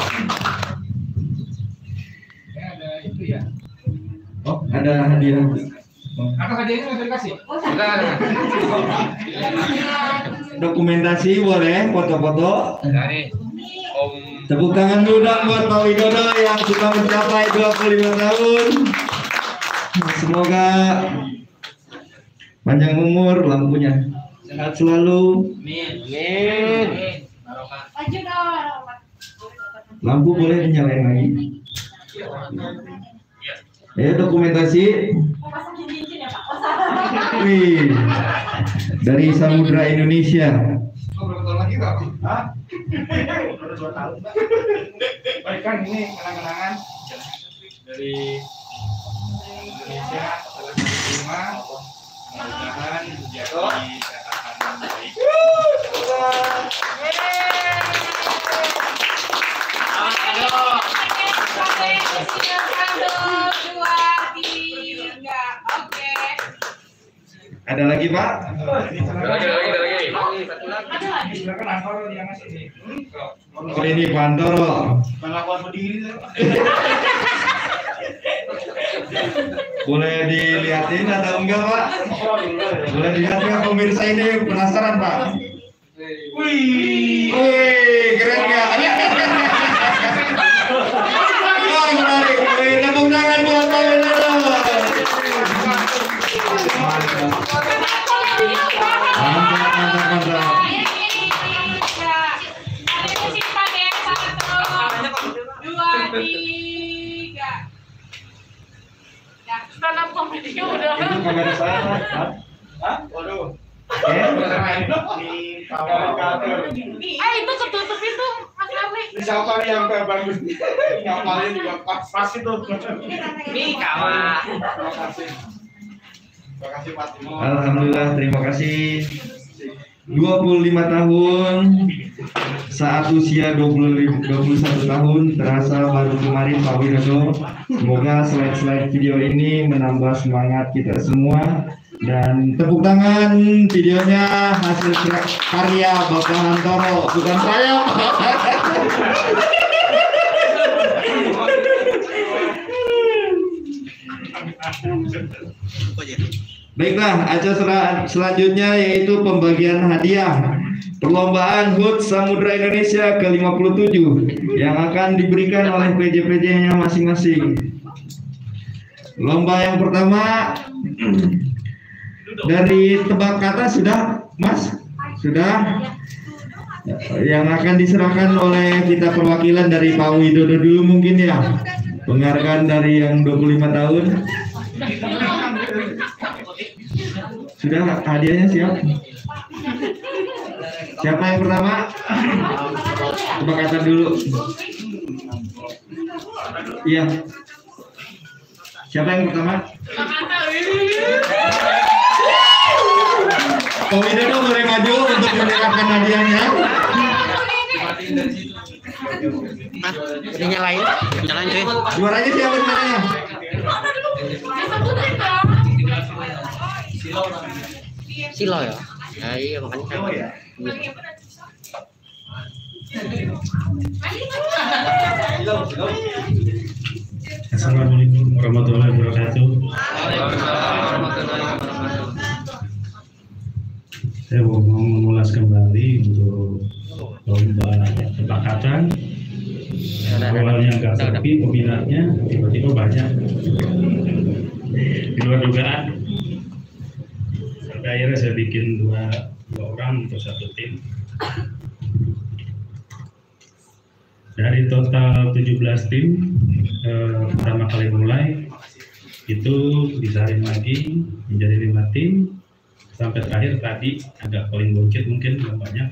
Ada itu ya. Oh, ada hadiah. Apa hadiahnya mau dikasih? Dokumentasi boleh, foto-foto. Dari Om. Tepuk tangan dulu dong buat Pak Widodo yang sudah mencapai dua puluh lima tahun. Semoga panjang umur, lampunya sehat selalu. Amin. Amin. Maju dong. Lampu boleh dinyalain lagi. Ya, dokumentasi. Mau pasang cincin ya Pak? Oh, salah. Wih, dari Samudra Indonesia. Oh, berapa tahun lagi Pak? Hah? Baru dua tahun. Baik kan ini kenang-kenangan dari Indonesia salah satu lima. Mudah-mudahan jadi catatan baik. Ada lagi Pak? Ada lagi, ada lagi, ada lagi. Ada lagi. Silakan Antoro yang ngasih ini. Oh ini Pak Antoro. Pengakuan berdiri. Boleh dilihatin atau enggak Pak? Boleh dilihat nggak pemirsa ini penasaran Pak? Wih. Wih, keren nggak? Wah menarik. Wih, tepuk tangan buat Pak Widodo. Mantap, mantap, mantap. Dua, tiga. Ya, stand up comedy udah. Itu kamera saya. Hah? Waduh. Eh, Di kamera. Eh, itu ketutup itu Mas Rafli. Siapa yang terbagus? Yang paling juga pas pas itu. Ini kawan. Terima kasih. Terima kasih Pak Timur. Alhamdulillah, terima kasih. dua puluh lima tahun saat usia dua puluh satu tahun terasa baru kemarin Pak Widodo. Semoga slide-slide video ini menambah semangat kita semua, dan tepuk tangan videonya hasil karya Bapak Antoro, bukan saya. Baiklah, acara selanjutnya yaitu pembagian hadiah perlombaan H U T Samudra Indonesia ke lima puluh tujuh yang akan diberikan oleh P J P J-nya masing-masing. Lomba yang pertama dari tebak kata sudah, Mas? Sudah? Yang akan diserahkan oleh kita perwakilan dari Pak Widodo dulu mungkin ya. Penghargaan dari yang dua puluh lima tahun. Sudah, hadiahnya siap? Siapa yang pertama? Tebak kata dulu. Iya. Siapa yang pertama? Pak Widodo boleh maju untuk menyerahkan hadiahnya. Hah? Ini nyalain? Nyalain cuy. Juaranya siapa sebenarnya? Silo ya? Ya iya makanya. Oh ya. Assalamualaikum warahmatullahi wabarakatuh. Saya mau mengulas kembali untuk lomba tebak kata awalnya nggak sepi peminatnya, tiba-tiba banyak di luar dugaan. Sampai akhirnya saya bikin dua, dua orang untuk satu tim. Dari total tujuh belas tim eh, pertama kali mulai itu disaring lagi menjadi lima tim sampai terakhir tadi agak paling buncit mungkin nggak banyak.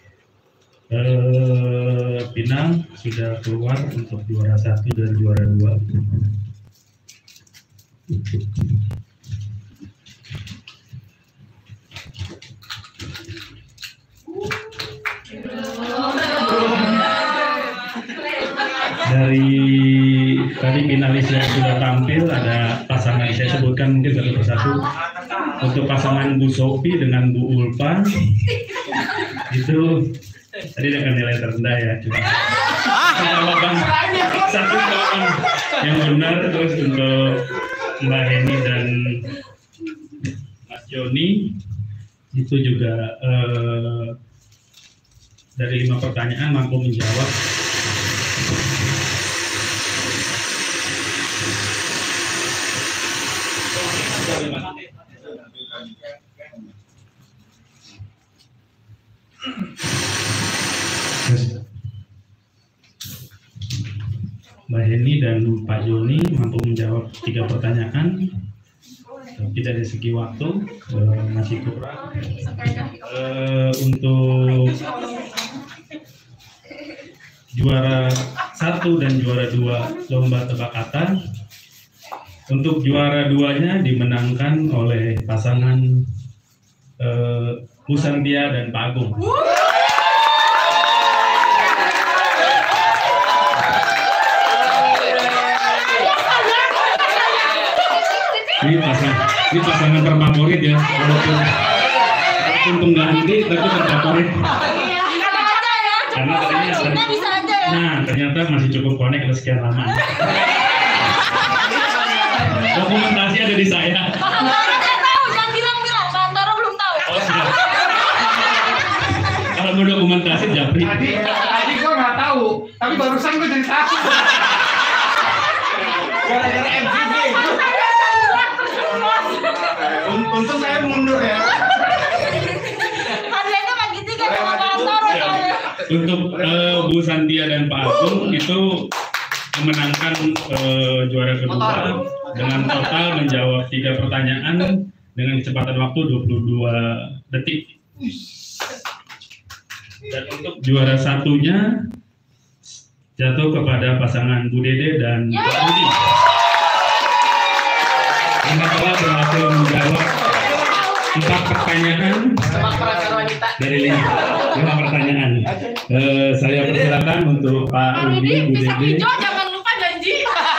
Eh, Pinang sudah keluar untuk juara satu dan juara dua. Dari tadi finalis yang sudah tampil ada pasangan, saya sebutkan mungkin satu persatu. Untuk pasangan Bu Sophie dengan Bu Ulpan itu tadi dengan nilai terendah ya, cuma jawaban satu jawaban yang benar. Terus untuk Mbak Heni dan Mas Joni itu juga eh, dari lima pertanyaan mampu menjawab. Mbak Heni dan Pak Joni mampu menjawab tiga pertanyaan, tapi dari segi waktu uh, masih kurang. Uh, untuk juara satu dan juara dua lomba tebak kata, untuk juara duanya dimenangkan oleh pasangan uh, Bu Santia dan Pak Agung. Ini pasangan, ini pasangan terfavorit ya, walaupun walaupun pengganti tapi terfavorit. Karena ternyata, nah ternyata masih cukup connect kalau sekian lama. Dokumentasi ada di saya. Jangan bilang-bilang, Bantoro belum tahu. Oh, sudah. Kalau mau dokumentasi Japri. Tadi, tadi gue nggak tahu, tapi barusan gue jadi tahu. Gara-gara M C G. Untung saya mundur ya. Harganya nggak gitu kan sama Bantoro soalnya. Untuk uh, Bu Santia dan Pak Agung itu memenangkan uh, juara kedua dengan total menjawab tiga pertanyaan dengan kecepatan waktu dua puluh dua detik. Dan untuk juara satunya jatuh kepada pasangan Bu Dede dan Pak Budi. Yang telah berhasil menjawab empat pertanyaan dari lima, lima pertanyaan. Uh, saya persilakan untuk Pak Rudi, Bu Dede, Jangan lupa janji.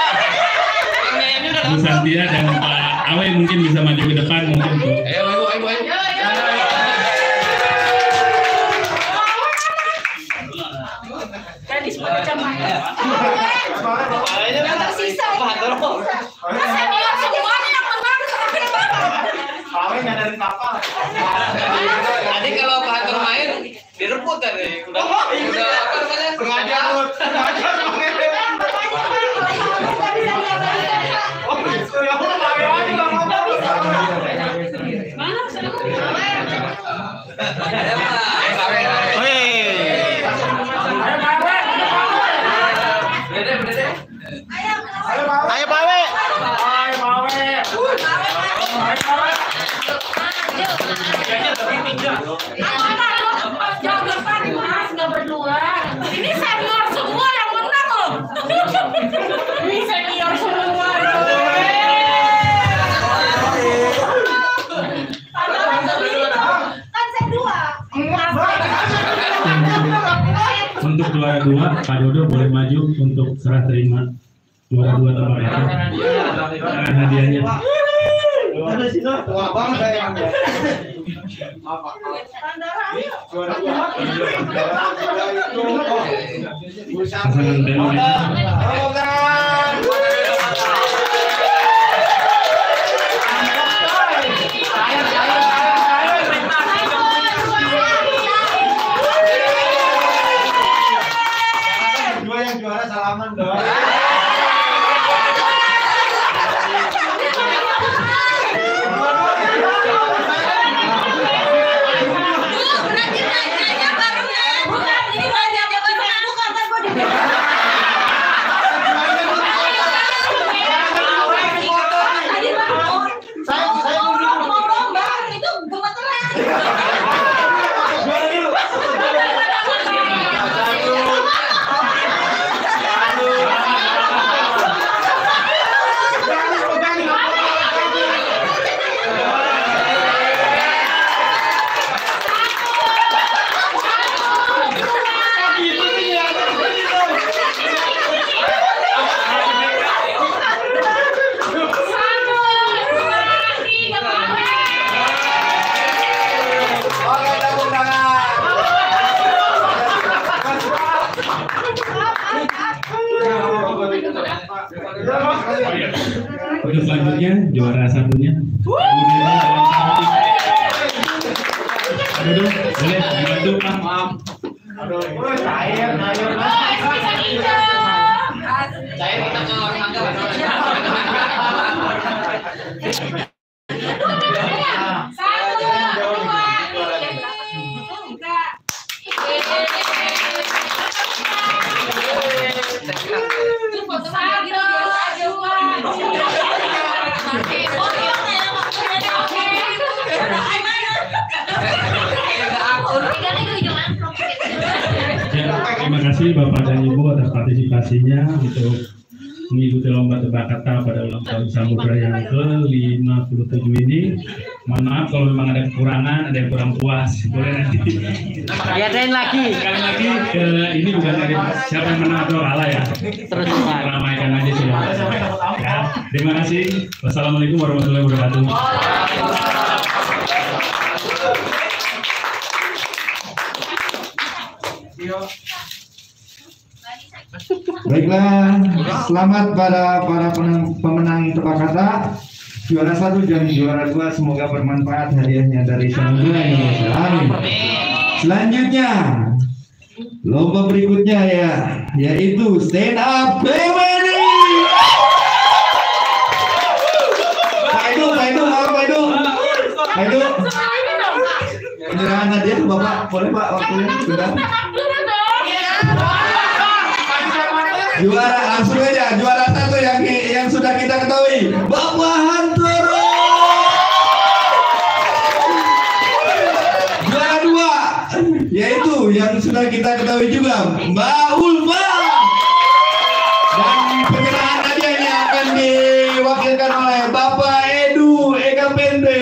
Bu Santia dan Pak Awe mungkin bisa maju ke depan mungkin tuh. Ayo, ayo, ayo, ayo. Gadis macam mana? Yang tersisa. Senior semuanya yang menang. Pawe nggak dari kapal. Tadi kalau Pak Hatur main direbut tadi. Udah, udah apa namanya? Sengaja lu, sengaja lu. Oh, itu ya Allah, Pawe aja nggak mau. Mana? Ayo Pawe. Ayo Pawe. Jangan depan mas, nggak berdua. Ini senior semua yang menang loh. Ini senior semua. Kan saya dua. Untuk juara dua, Pak Dodo boleh maju untuk serah terima juara dua tebak kata. Nah, hadiahnya. Tua banget saya. Pasangan band. Dua yang juara salaman dong. Untuk selanjutnya juara satunya. Aduh, boleh dibantu Pak? Maaf. Aduh, cair, cair. Cair kita ke orang angka. Terima kasih Bapak dan Ibu atas partisipasinya untuk mengikuti lomba tebak kata pada ulang tahun Samudra yang ke lima puluh tujuh ini. Mohon maaf kalau memang ada kekurangan, ada yang kurang puas. Boleh nanti Lihatin lagi. sekali lagi ke ini bukan dari siapa yang menang atau kalah ya. Terus Ramaikan aja sih. Ya, terima kasih. Wassalamualaikum warahmatullahi wabarakatuh. Baiklah, selamat pada para pemenang, pemenang tebak kata. Juara satu dan juara dua semoga bermanfaat hadiahnya dari Samudra Indonesia. Amin. Selanjutnya, lomba berikutnya ya, yaitu stand up comedy. Pak Edu, Pak Edu, maaf Pak Edu, Pak Edu. Penyerahan hadiah Bapak, boleh Pak waktunya sudah. Juara langsung aja, juara satu yang yang sudah kita ketahui, Bapak Hantoro. Juara dua, yaitu yang sudah kita ketahui juga, Mbak Ulfa. Dan penyerahan hadiahnya akan diwakilkan oleh Bapak Edu Eka Pende.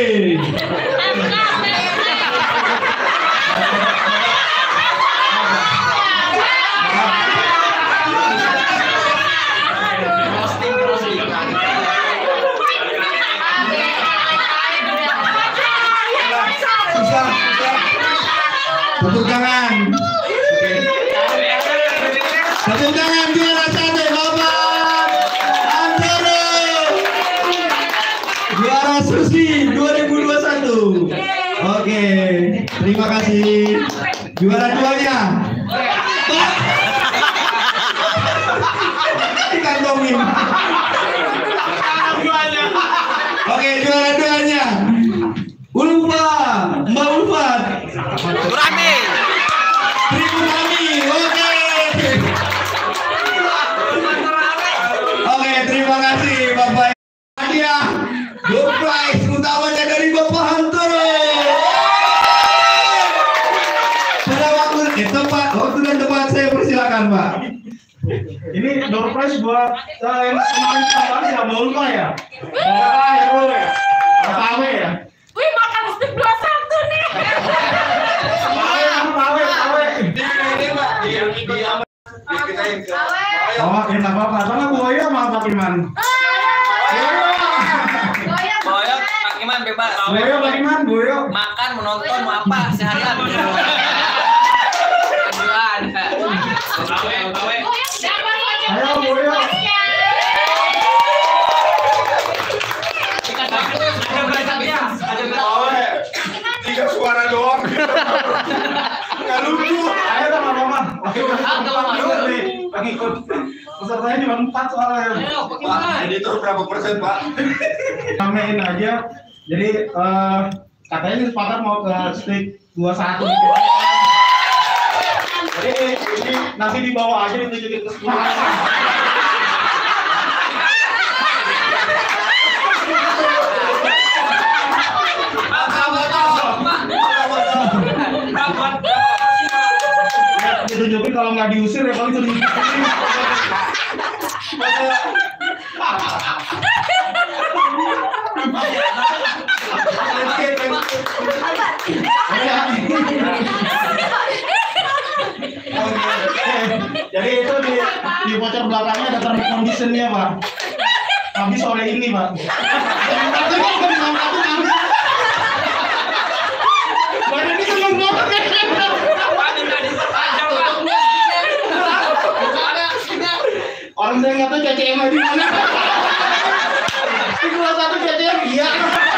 Tepuk tangan. Tepuk tangan juara satu Bapak Antoro. Juara Susi dua ribu dua puluh satu. Oke, terima kasih. Juara duanya. Dikantongin. Oke, juara duanya. Ulfa, Mbak Ulfa. Kurami. Tribunami, oke. Oke, terima kasih Bapak. Hadiah, door prize utamanya dari Bapak Hantoro. Pada waktu eh, tempat, waktu dan tempat saya persilakan Pak. Ini door prize buat uh, yang kemarin kemarin ya mau lupa ya. Ah, ya boleh. Pawe ya. Wih, makan stick dua satu nih. Pawe, pawe, pawe. Oh, kita apa-apa. Sama buaya mau Pak Iman. Boyo, Pak Iman bebas. Buaya Pak Iman, buaya. Makan, menonton, mau apa seharian. Bulan. Pawe, pawe. Ayo buaya. Tiga suara doang. Nggak lucu. Ayo sama mama. Oke, Ah, kalau masuk. lagi ikut. Pesertanya cuma empat soalnya. Pak, editor berapa persen, Pak? Ramein aja. Jadi eh, katanya ini Spartan mau ke stick dua satu gitu. Jadi ini nasi dibawa aja ditunjukin ke sepuluh. Ditunjukin kalau nggak diusir ya paling sering. Jadi itu di di voucher belakangnya ada term conditionnya Pak. Habis sore ini Pak. Badan ini seneng banget. Orang saya nggak tahu C C M di mana. Di kelas satu C C M iya.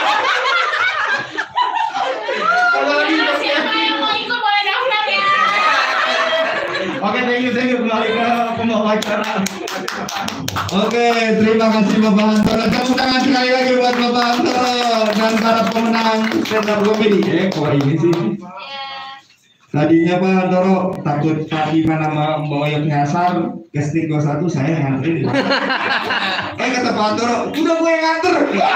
Kalau lagi mau ikut boleh daftar ya. Oke, thank you, thank you. Kembali ke pembawa acara. Oke, terima kasih Bapak Hantoro. Tepuk tangan sekali lagi buat Bapak Hantoro dan para pemenang stand up comedy. Eh, kok ini sih? Tadinya Pak Hantoro takut Pak Iman sama Mbak Oyok nyasar ke stick dua puluh satu, saya yang nganterin. Eh kata Pak Hantoro, udah gue yang nganter.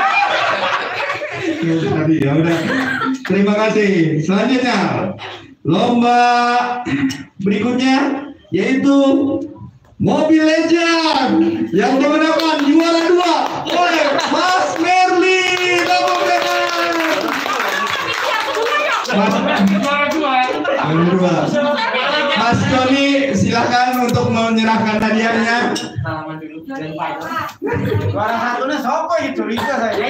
Tadi ya udah. Terima kasih. Selanjutnya lomba berikutnya yaitu Mobile Legend yang memenangkan juara dua oleh Mas Merli. Tepuk tangan. Juara dua. Juara dua. Mas Joni silakan untuk menyerahkan hadiahnya. Juara satunya siapa itu? Rika saya.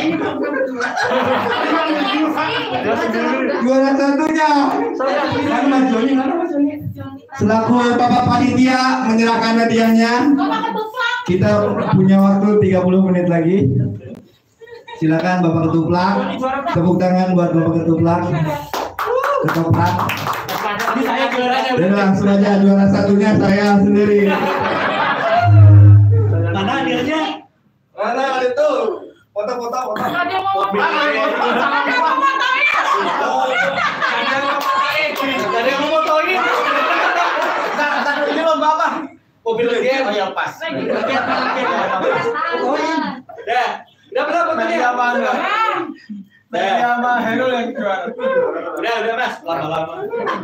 Juara satunya. Kan Mas Joni, mana Mas Joni? Selaku Bapak Panitia menyerahkan hadiahnya. Kita punya waktu tiga puluh menit lagi. Silakan Bapak Ketuplak. Tepuk tangan buat Bapak Ketuplak. Ketoprak. Dan langsung aja juara satunya saya sendiri. Mana hadiahnya? Mana itu? Foto-foto, foto. Ada mau Ada yang mau fotoin? Nah, ini lomba apa? Mobil game. Oh ya pas. Dah, udah berapa tadi? Apa enggak? Saya sama Herul yang juara. Udah, udah Mas, lama-lama.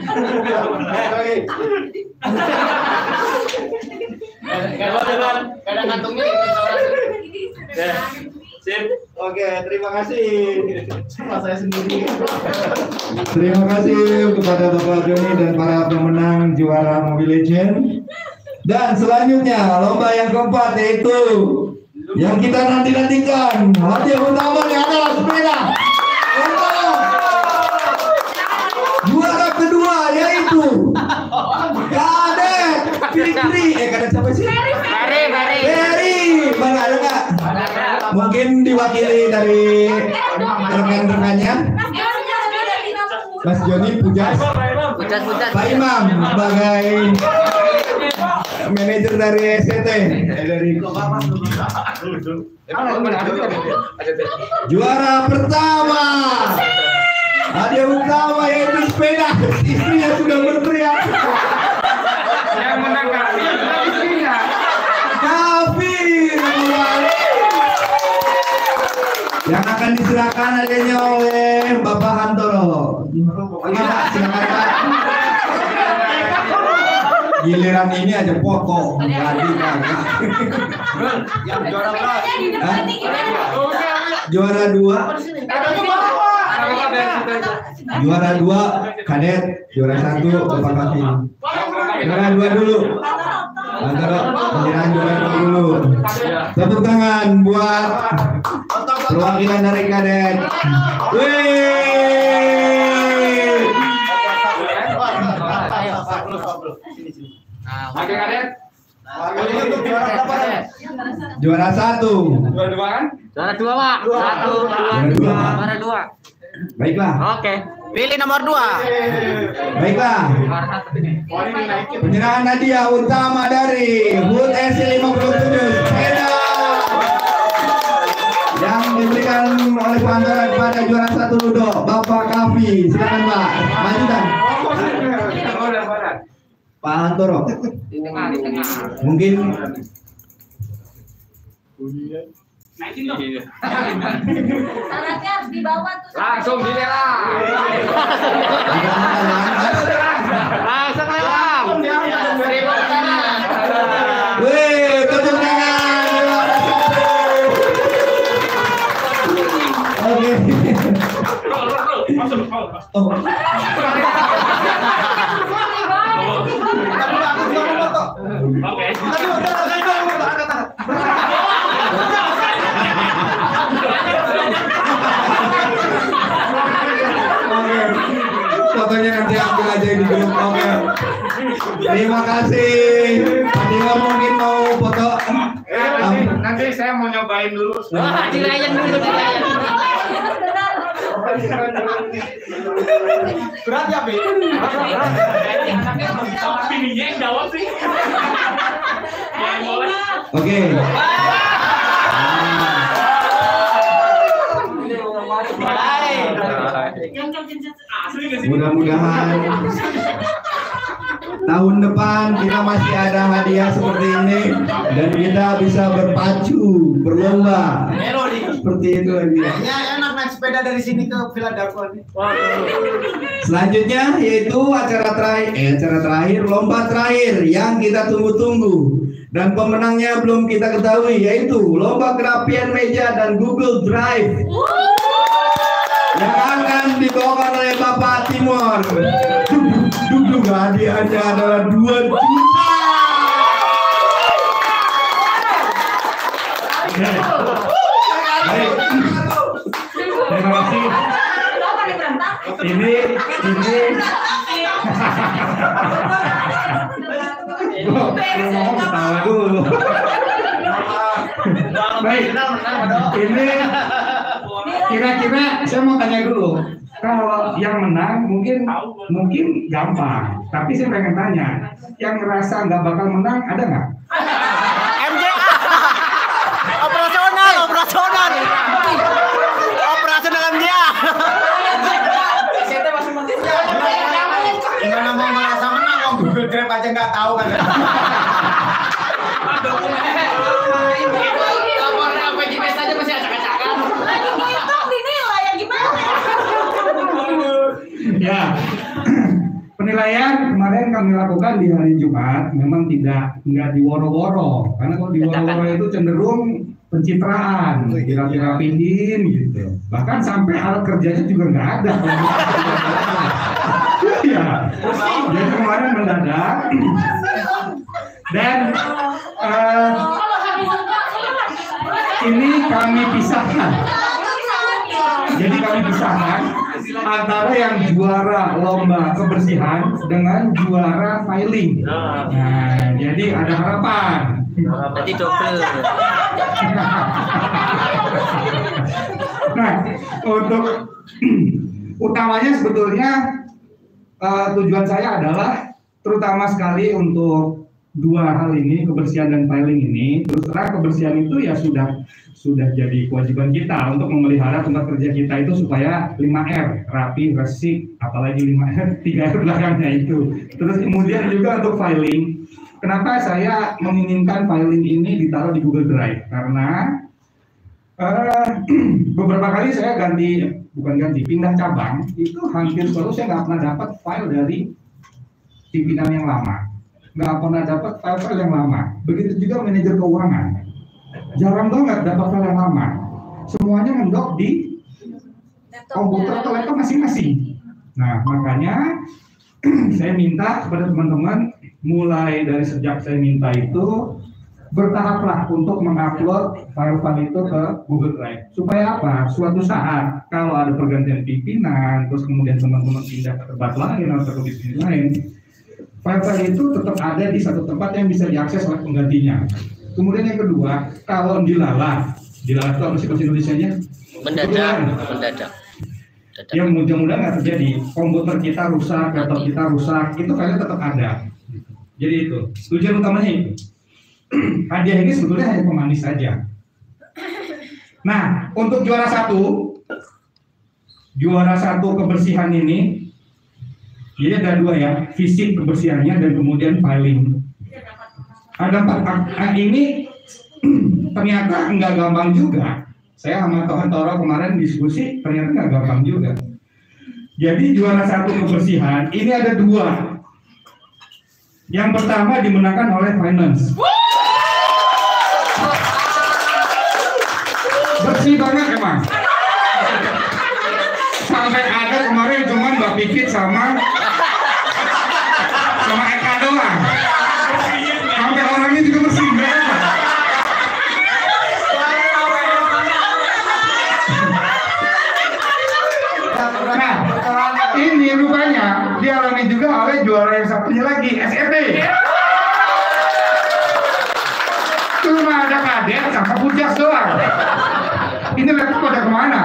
Kalau dengan kadang kantungnya ya. Sip. Oke, terima kasih. Mas saya sendiri. Terima kasih kepada Bapak Joni dan para pemenang juara Mobile Legend. Dan selanjutnya lomba yang keempat yaitu yang kita nanti-nantikan. Hadiah utamanya adalah sepeda. Juara kedua yaitu Kadet Fikri. Eh Kadet siapa sih? Bari, Bari. Beri. Bang ada nggak? Mungkin diwakili dari rekan-rekannya. Mas Joni Pujas. Pujas, Pujas. Pak Imam sebagai manajer dari S C T. Eh, dari juara pertama. Hadiah utama yaitu sepeda. Istrinya sudah berteriak. Yang menang istrinya. Kafir. Yang akan diserahkan hadiahnya oleh Bapak Hantoro. Oke Pak, silakan Pak. Giliran ini aja foto, jadi kagak. Yang juara berapa? Juara dua. Juara dua Kadet, juara satu Bapak Kafir. Juara dua dulu. Antara penyerahan juara dua dulu. Tepuk tangan buat perwakilan dari Kadet. Wih. Oke Kadet. Juara satu. Juara dua kan? Juara dua, Pak. Satu, dua, Juara dua. juara dua. Baiklah. Oke. Pilih nomor dua. Baiklah. Penyerahan hadiah utama dari H U T S C lima puluh tujuh sepeda yang diberikan oleh Pandora kepada juara satu Ludo, Bapak Kavi. Silakan Pak, majukan. Pak Antoro. Mungkin Syaratnya harus dibawa tuh. Langsung dilelang. Langsung lelang. Seribu kanan. wih, tepuk tangan. Oke. Oh. Fotonya nanti ambil aja di grup. Oke. Terima kasih. Adila mungkin mau foto. Nanti saya mau nyobain dulu. Dilayan dulu, dilayan. Berat ya, Bi? Pilihnya yang jawab sih. Oke. Mudah-mudahan tahun depan kita masih ada hadiah seperti ini dan kita bisa berpacu berlomba seperti itu lagi. Ya enak naik sepeda dari sini ke Villa Darko. Selanjutnya yaitu acara terakhir, eh, acara terakhir, lomba terakhir yang kita tunggu-tunggu dan pemenangnya belum kita ketahui, yaitu lomba kerapian meja dan Google Drive yang akan dibawakan oleh Bapak Timur. Duduk hadiahnya adalah dua juta. Baik. Terima kasih. Ini ini mau ketawa dulu. Baik. Ini kira-kira saya mau tanya dulu. Kalau yang menang mungkin mungkin gampang, tapi saya pengen tanya, yang ngerasa nggak bakal menang ada nggak? M J A. Operasional, operasional. Operasional M J A. Gimana mau merasa menang? Om Google Drive aja nggak tahu kan? Laporan apa G P S aja masih acak-acakan. Lagi ngitung dinilai ya gimana? Ya, penilaian kemarin kami lakukan di hari Jumat memang tidak nggak diworo-woro, karena kalau diworo-woro itu cenderung pencitraan, dirapi-rapiin gitu. Bahkan sampai alat kerjanya juga nggak ada. Ya, jadi kemarin mendadak dan uh, ini kami pisahkan. Jadi kami pisahkan antara yang juara lomba kebersihan dengan juara filing. Nah, jadi ada harapan. Berarti double. Nah, untuk utamanya sebetulnya uh, tujuan saya adalah terutama sekali untuk dua hal ini, kebersihan dan filing ini. Terus terang kebersihan itu ya sudah sudah jadi kewajiban kita untuk memelihara tempat kerja kita itu supaya lima R, rapi, resik, apalagi lima R, tiga R belakangnya itu. Terus kemudian juga untuk filing. Kenapa saya menginginkan filing ini ditaruh di Google Drive? Karena uh, beberapa kali saya ganti, bukan ganti, pindah cabang, itu hampir selalu saya nggak pernah dapat file dari pimpinan yang lama. Nggak pernah dapat file-file yang lama. Begitu juga manajer keuangan. Jarang banget dapat file yang lama. Semuanya mendok di komputer atau laptop masing-masing. Nah, makanya saya minta kepada teman-teman, mulai dari sejak saya minta itu, bertahaplah untuk mengupload file-file itu ke Google Drive. Supaya apa? Suatu saat kalau ada pergantian pimpinan, terus kemudian teman-teman pindah ke tempat lain atau ke bisnis lain, file-file itu tetap ada di satu tempat yang bisa diakses oleh penggantinya. Kemudian yang kedua, kalau dilalah, dilalah itu apa sih bahasa Indonesianya? Mendadak, mendadak. yang mudah-mudahan nggak terjadi. Komputer kita rusak, laptop kita rusak, itu kalian tetap ada. Jadi itu tujuan utamanya itu. Hadiah ini sebetulnya hanya pemanis saja. Nah, untuk juara satu, juara satu kebersihan ini, jadi ada dua ya, fisik kebersihannya dan kemudian filing. Ada empat. Nah, ini ternyata nggak gampang juga. Saya sama Tuhan Toro kemarin diskusi, ternyata nggak gampang juga. Jadi juara satu kebersihan ini ada dua. Yang pertama dimenangkan oleh finance. Bersih banget emang. Sampai ada kemarin cuman Mbak Pipit sama sama Eka doang. Sampai orangnya juga bersih banget. Nah, ini rupanya dialami juga oleh juara yang satunya lagi, S E T. Cuma ada kadet sama pujas doang. Ini laptop pada kemana?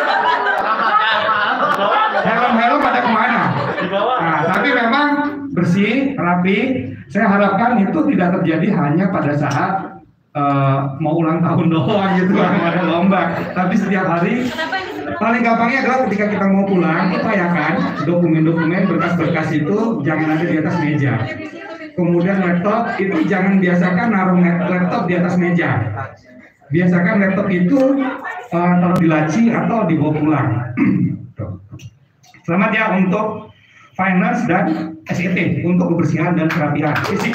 Helm-helm pada kemana? Nah, tapi memang bersih, rapi. Saya harapkan itu tidak terjadi hanya pada saat uh, mau ulang tahun doang gitu, ada lomba. Tapi setiap hari, paling gampangnya adalah ketika kita mau pulang, upayakan dokumen-dokumen, berkas-berkas itu jangan ada di atas meja. Kemudian laptop itu jangan biasakan naruh laptop di atas meja. Biasakan laptop itu uh, taruh di laci atau dibawa pulang. Selamat ya untuk finance dan S E T untuk kebersihan dan kerapihan fisik.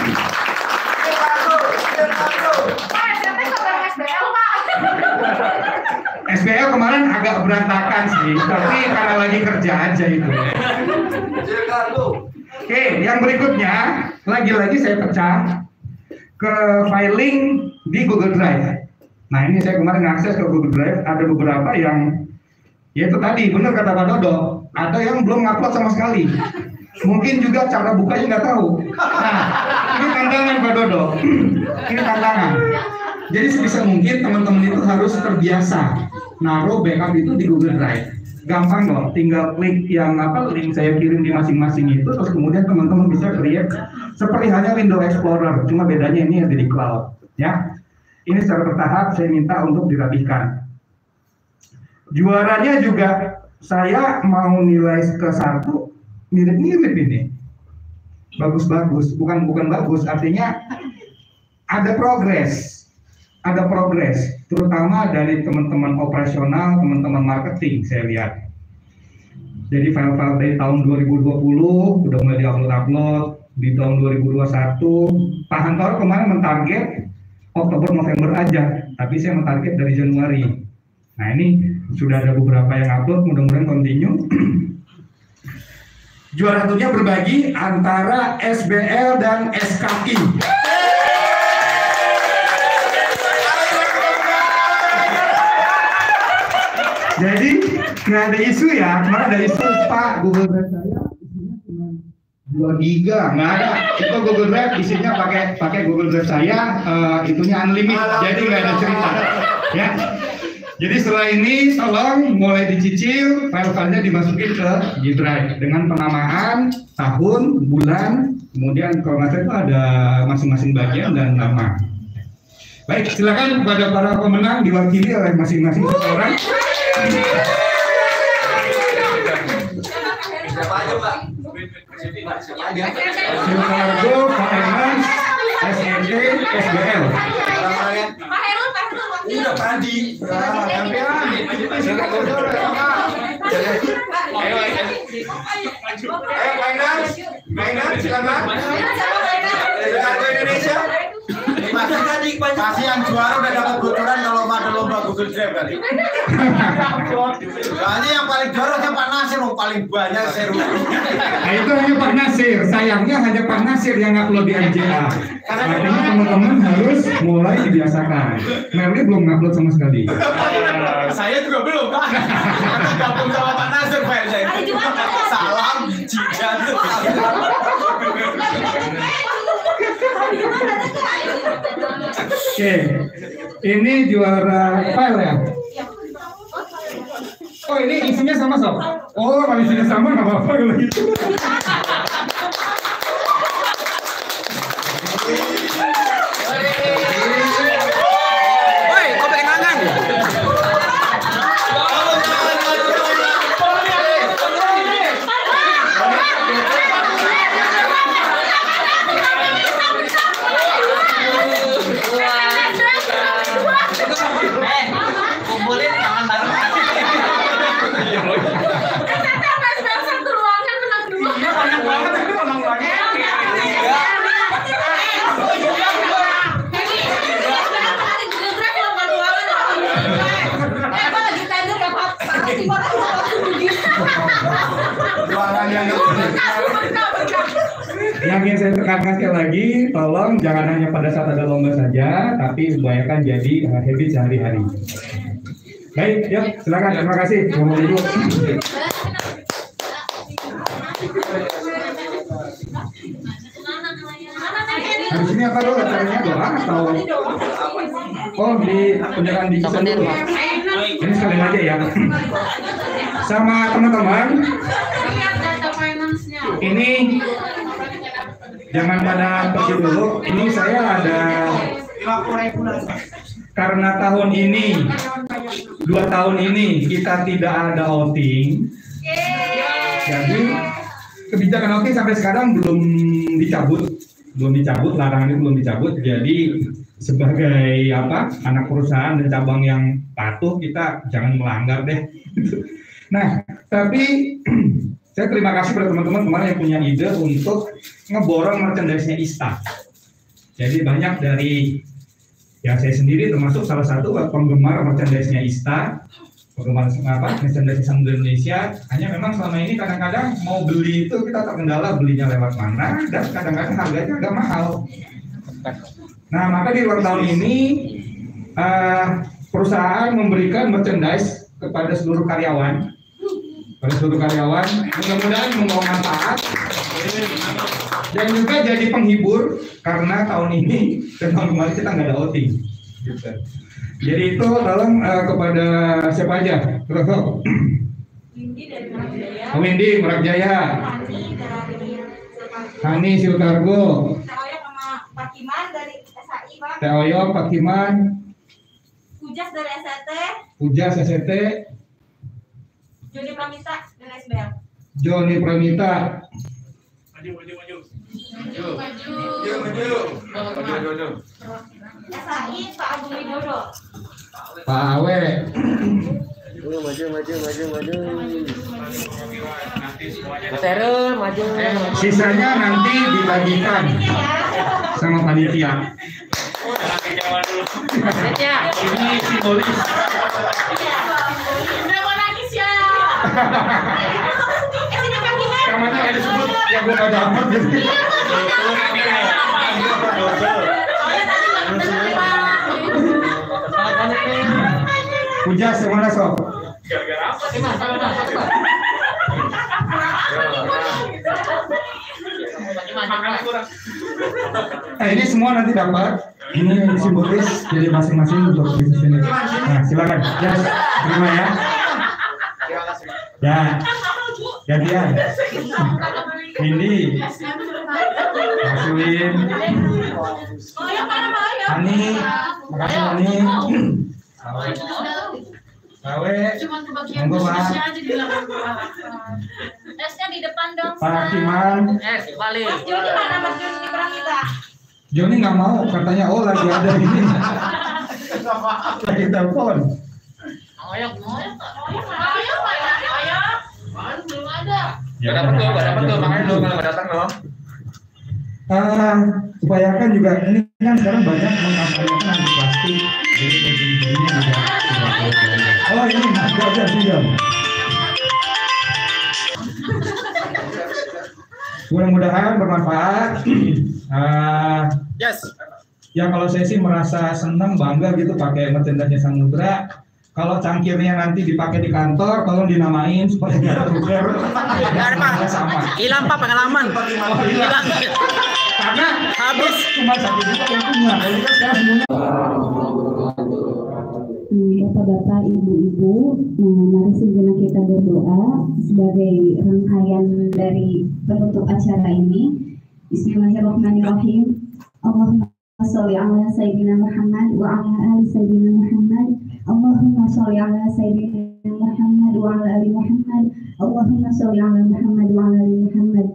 S B L kemarin agak berantakan sih, tapi karena lagi kerja aja itu. Oke, yang berikutnya lagi-lagi saya pecah ke filing di Google Drive. Nah, ini saya kemarin akses ke Google Drive, ada beberapa yang ya itu tadi benar kata Pak Dodo, ada yang belum ngupload sama sekali. Mungkin juga cara bukanya nggak tahu. Nah, ini tantangan Pak Dodo. Ini tantangan. Jadi sebisa mungkin teman-teman itu harus terbiasa naruh backup itu di Google Drive. Gampang kok, tinggal klik yang apa link saya kirim di masing-masing itu, terus kemudian teman-teman bisa create seperti halnya Windows Explorer, cuma bedanya ini ada di cloud, ya. Ini secara bertahap saya minta untuk dirapikan. Juaranya juga saya mau nilai ke satu mirip-mirip ini, bagus-bagus, bukan bukan bagus, artinya ada progres. Ada progres, terutama dari teman-teman operasional, teman-teman marketing, saya lihat. Jadi file-file dari tahun dua ribu dua puluh udah mulai di-upload-upload, di tahun dua ribu dua puluh satu, Pak Hantoro kemarin mentarget Oktober November aja, tapi saya mentarget dari Januari. Nah ini sudah ada beberapa yang upload, mudah-mudahan continue. Juara satunya berbagi antara S B L dan S K I. Jadi nggak ada isu ya, kemarin ada isu Pak Google Drive saya isinya cuma dua giga, nggak ada. Itu Google Drive isinya pakai pakai Google Drive saya, uh, itunya unlimited, jadi nggak ada cerita. Ya. Jadi setelah ini tolong mulai dicicil, file-filenya dimasukin ke G Drive dengan penamaan tahun, bulan, kemudian kalau nggak salah itu ada masing-masing bagian dan nama. Baik, silakan kepada para pemenang diwakili oleh masing-masing orang. Silkargo, Pak Emas, S E T, S B L. Pak Herul, Pak Herul. Udah tadi. Ayo mainan, mainan silakan. Silkargo Indonesia. Masih tadi pasti yang juara udah dapat bocoran kalau ada lomba Google Drive tadi. Soalnya yang paling juara kan Pak Nasir, yang paling banyak share. Nah itu hanya Pak Nasir, sayangnya hanya Pak Nasir yang ngupload di M J A. Artinya teman-teman harus mulai dibiasakan. Merli belum ngupload sama sekali. Saya juga belum Pak. Gabung sama Pak Nasir file saya. Salam jidat. Oke, ini juara file ya. Oh ini isinya sama sob? Oh kalau isinya sama nggak apa-apa kalau gitu. Woi, kau pengen tangan? Kumpulin tangan bareng. Yang ingin saya tekankan sekali lagi, tolong jangan hanya pada saat ada lomba saja, tapi upayakan jadi uh, habit sehari-hari. Baik, yuk silakan. Terima kasih. Bapak Ibu. Di sini apa dulu caranya doa atau? Oh di penyerahan di kisah dulu. Ini sekalian aja ya. Sama teman-teman. Ini jangan pada pergi dulu. Ini saya ada karena tahun ini dua tahun ini kita tidak ada outing. Jadi kebijakan outing sampai sekarang belum dicabut, belum dicabut, larangan itu belum dicabut. Jadi sebagai apa anak perusahaan dan cabang yang patuh kita jangan melanggar deh. Nah, tapi saya terima kasih pada teman-teman kemarin yang punya ide untuk ngeborong merchandise-nya Ista. Jadi banyak dari ya saya sendiri termasuk salah satu penggemar merchandise-nya Ista, penggemar apa merchandise Samudra Indonesia. Hanya memang selama ini kadang-kadang mau beli itu kita terkendala belinya lewat mana dan kadang-kadang harganya agak mahal. Nah maka di luar tahun ini uh, perusahaan memberikan merchandise kepada seluruh karyawan. Pada seluruh karyawan, mudah-mudahan membawa manfaat dan juga jadi penghibur karena tahun ini dan tahun kemarin kita nggak ada outing. Gitu. Jadi itu tolong uh, kepada siapa aja? Terus, Windy Merak Jaya, Hani Silkargo, Teh Oyok Pak Kiman, Pujas dari S C T, Pujas S C T, Joni Pramita dan S B L. Joni Pramita. Maju, maju, maju. Maju, maju. Maju, maju. Maju, maju. S A I Pak Agung Widodo. Pak Awe. Maju, maju, maju, maju, maju. Terus maju. Sisanya nanti dibagikan sama panitia. Ini simbolis. Udah mau nangis ya. Namanya ada disebut yang gue gak dapat gitu. Pujas semana sob. Eh ini semua nanti dapat. Ini simbolis jadi masing-masing untuk bisnis ini. Nah silakan. Ya terima ya. Ya. Gantian. Windy. Masuin. Ani. Makasih Ani. Awe. Cuma kebagian Monggo, Pak. posisi aja di belakang. S-nya di depan dong. Pak Kiman. Eh, balik. Mas Joni mana Mas Joni di Pramita? Joni nggak mau katanya oh lagi ada ini. Lagi telepon. Oyok, Ayo, ayo, ayo. Belum ada. Ya, Dapat tuh, dapat tuh, makanya lu kalau nggak datang loh. Uh, upayakan juga ini kan sekarang banyak mengkampanyekan anti plastik. Jadi begini juga. Oh ini masih ada sudah. Mudah-mudahan bermanfaat. Uh, yes. Ya kalau saya sih merasa senang bangga gitu pakai merchandise Samudra. Kalau cangkirnya nanti dipakai di kantor, tolong dinamain supaya nggak tertukar. Sama. Hilang Pak pengalaman. Oh, hilang. Karena habis cuma satu juta yang punya. Jadi kan sekarang semuanya. Bapak bapak-bapak, ibu-ibu, nah, mari sejenak kita berdoa sebagai rangkaian dari penutup acara ini. Bismillahirrahmanirrahim. Allahumma sholli ala sayyidina Muhammad wa ala ali sayyidina Muhammad. Allahumma sholli ala sayyidina Muhammad wa ala ali Muhammad. Allahumma sholli ala Muhammad wa ala ali Muhammad.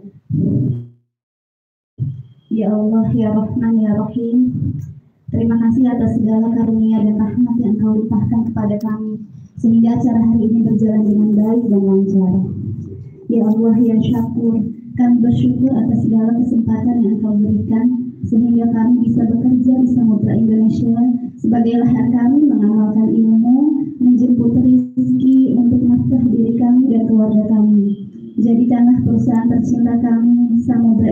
Ya Allah, ya Rahman, ya Rahim. Terima kasih atas segala karunia dan rahmat yang Kau limpahkan kepada kami, sehingga acara hari ini berjalan dengan baik dan lancar. Ya Allah, ya Syakur, kami bersyukur atas segala kesempatan yang Kau berikan, sehingga kami bisa bekerja di Samudra Indonesia sebagai lahan kami mengamalkan ilmu, menjemput rezeki untuk nafkah diri kami dan keluarga kami. Jadikanlah perusahaan tercinta kami, Samudra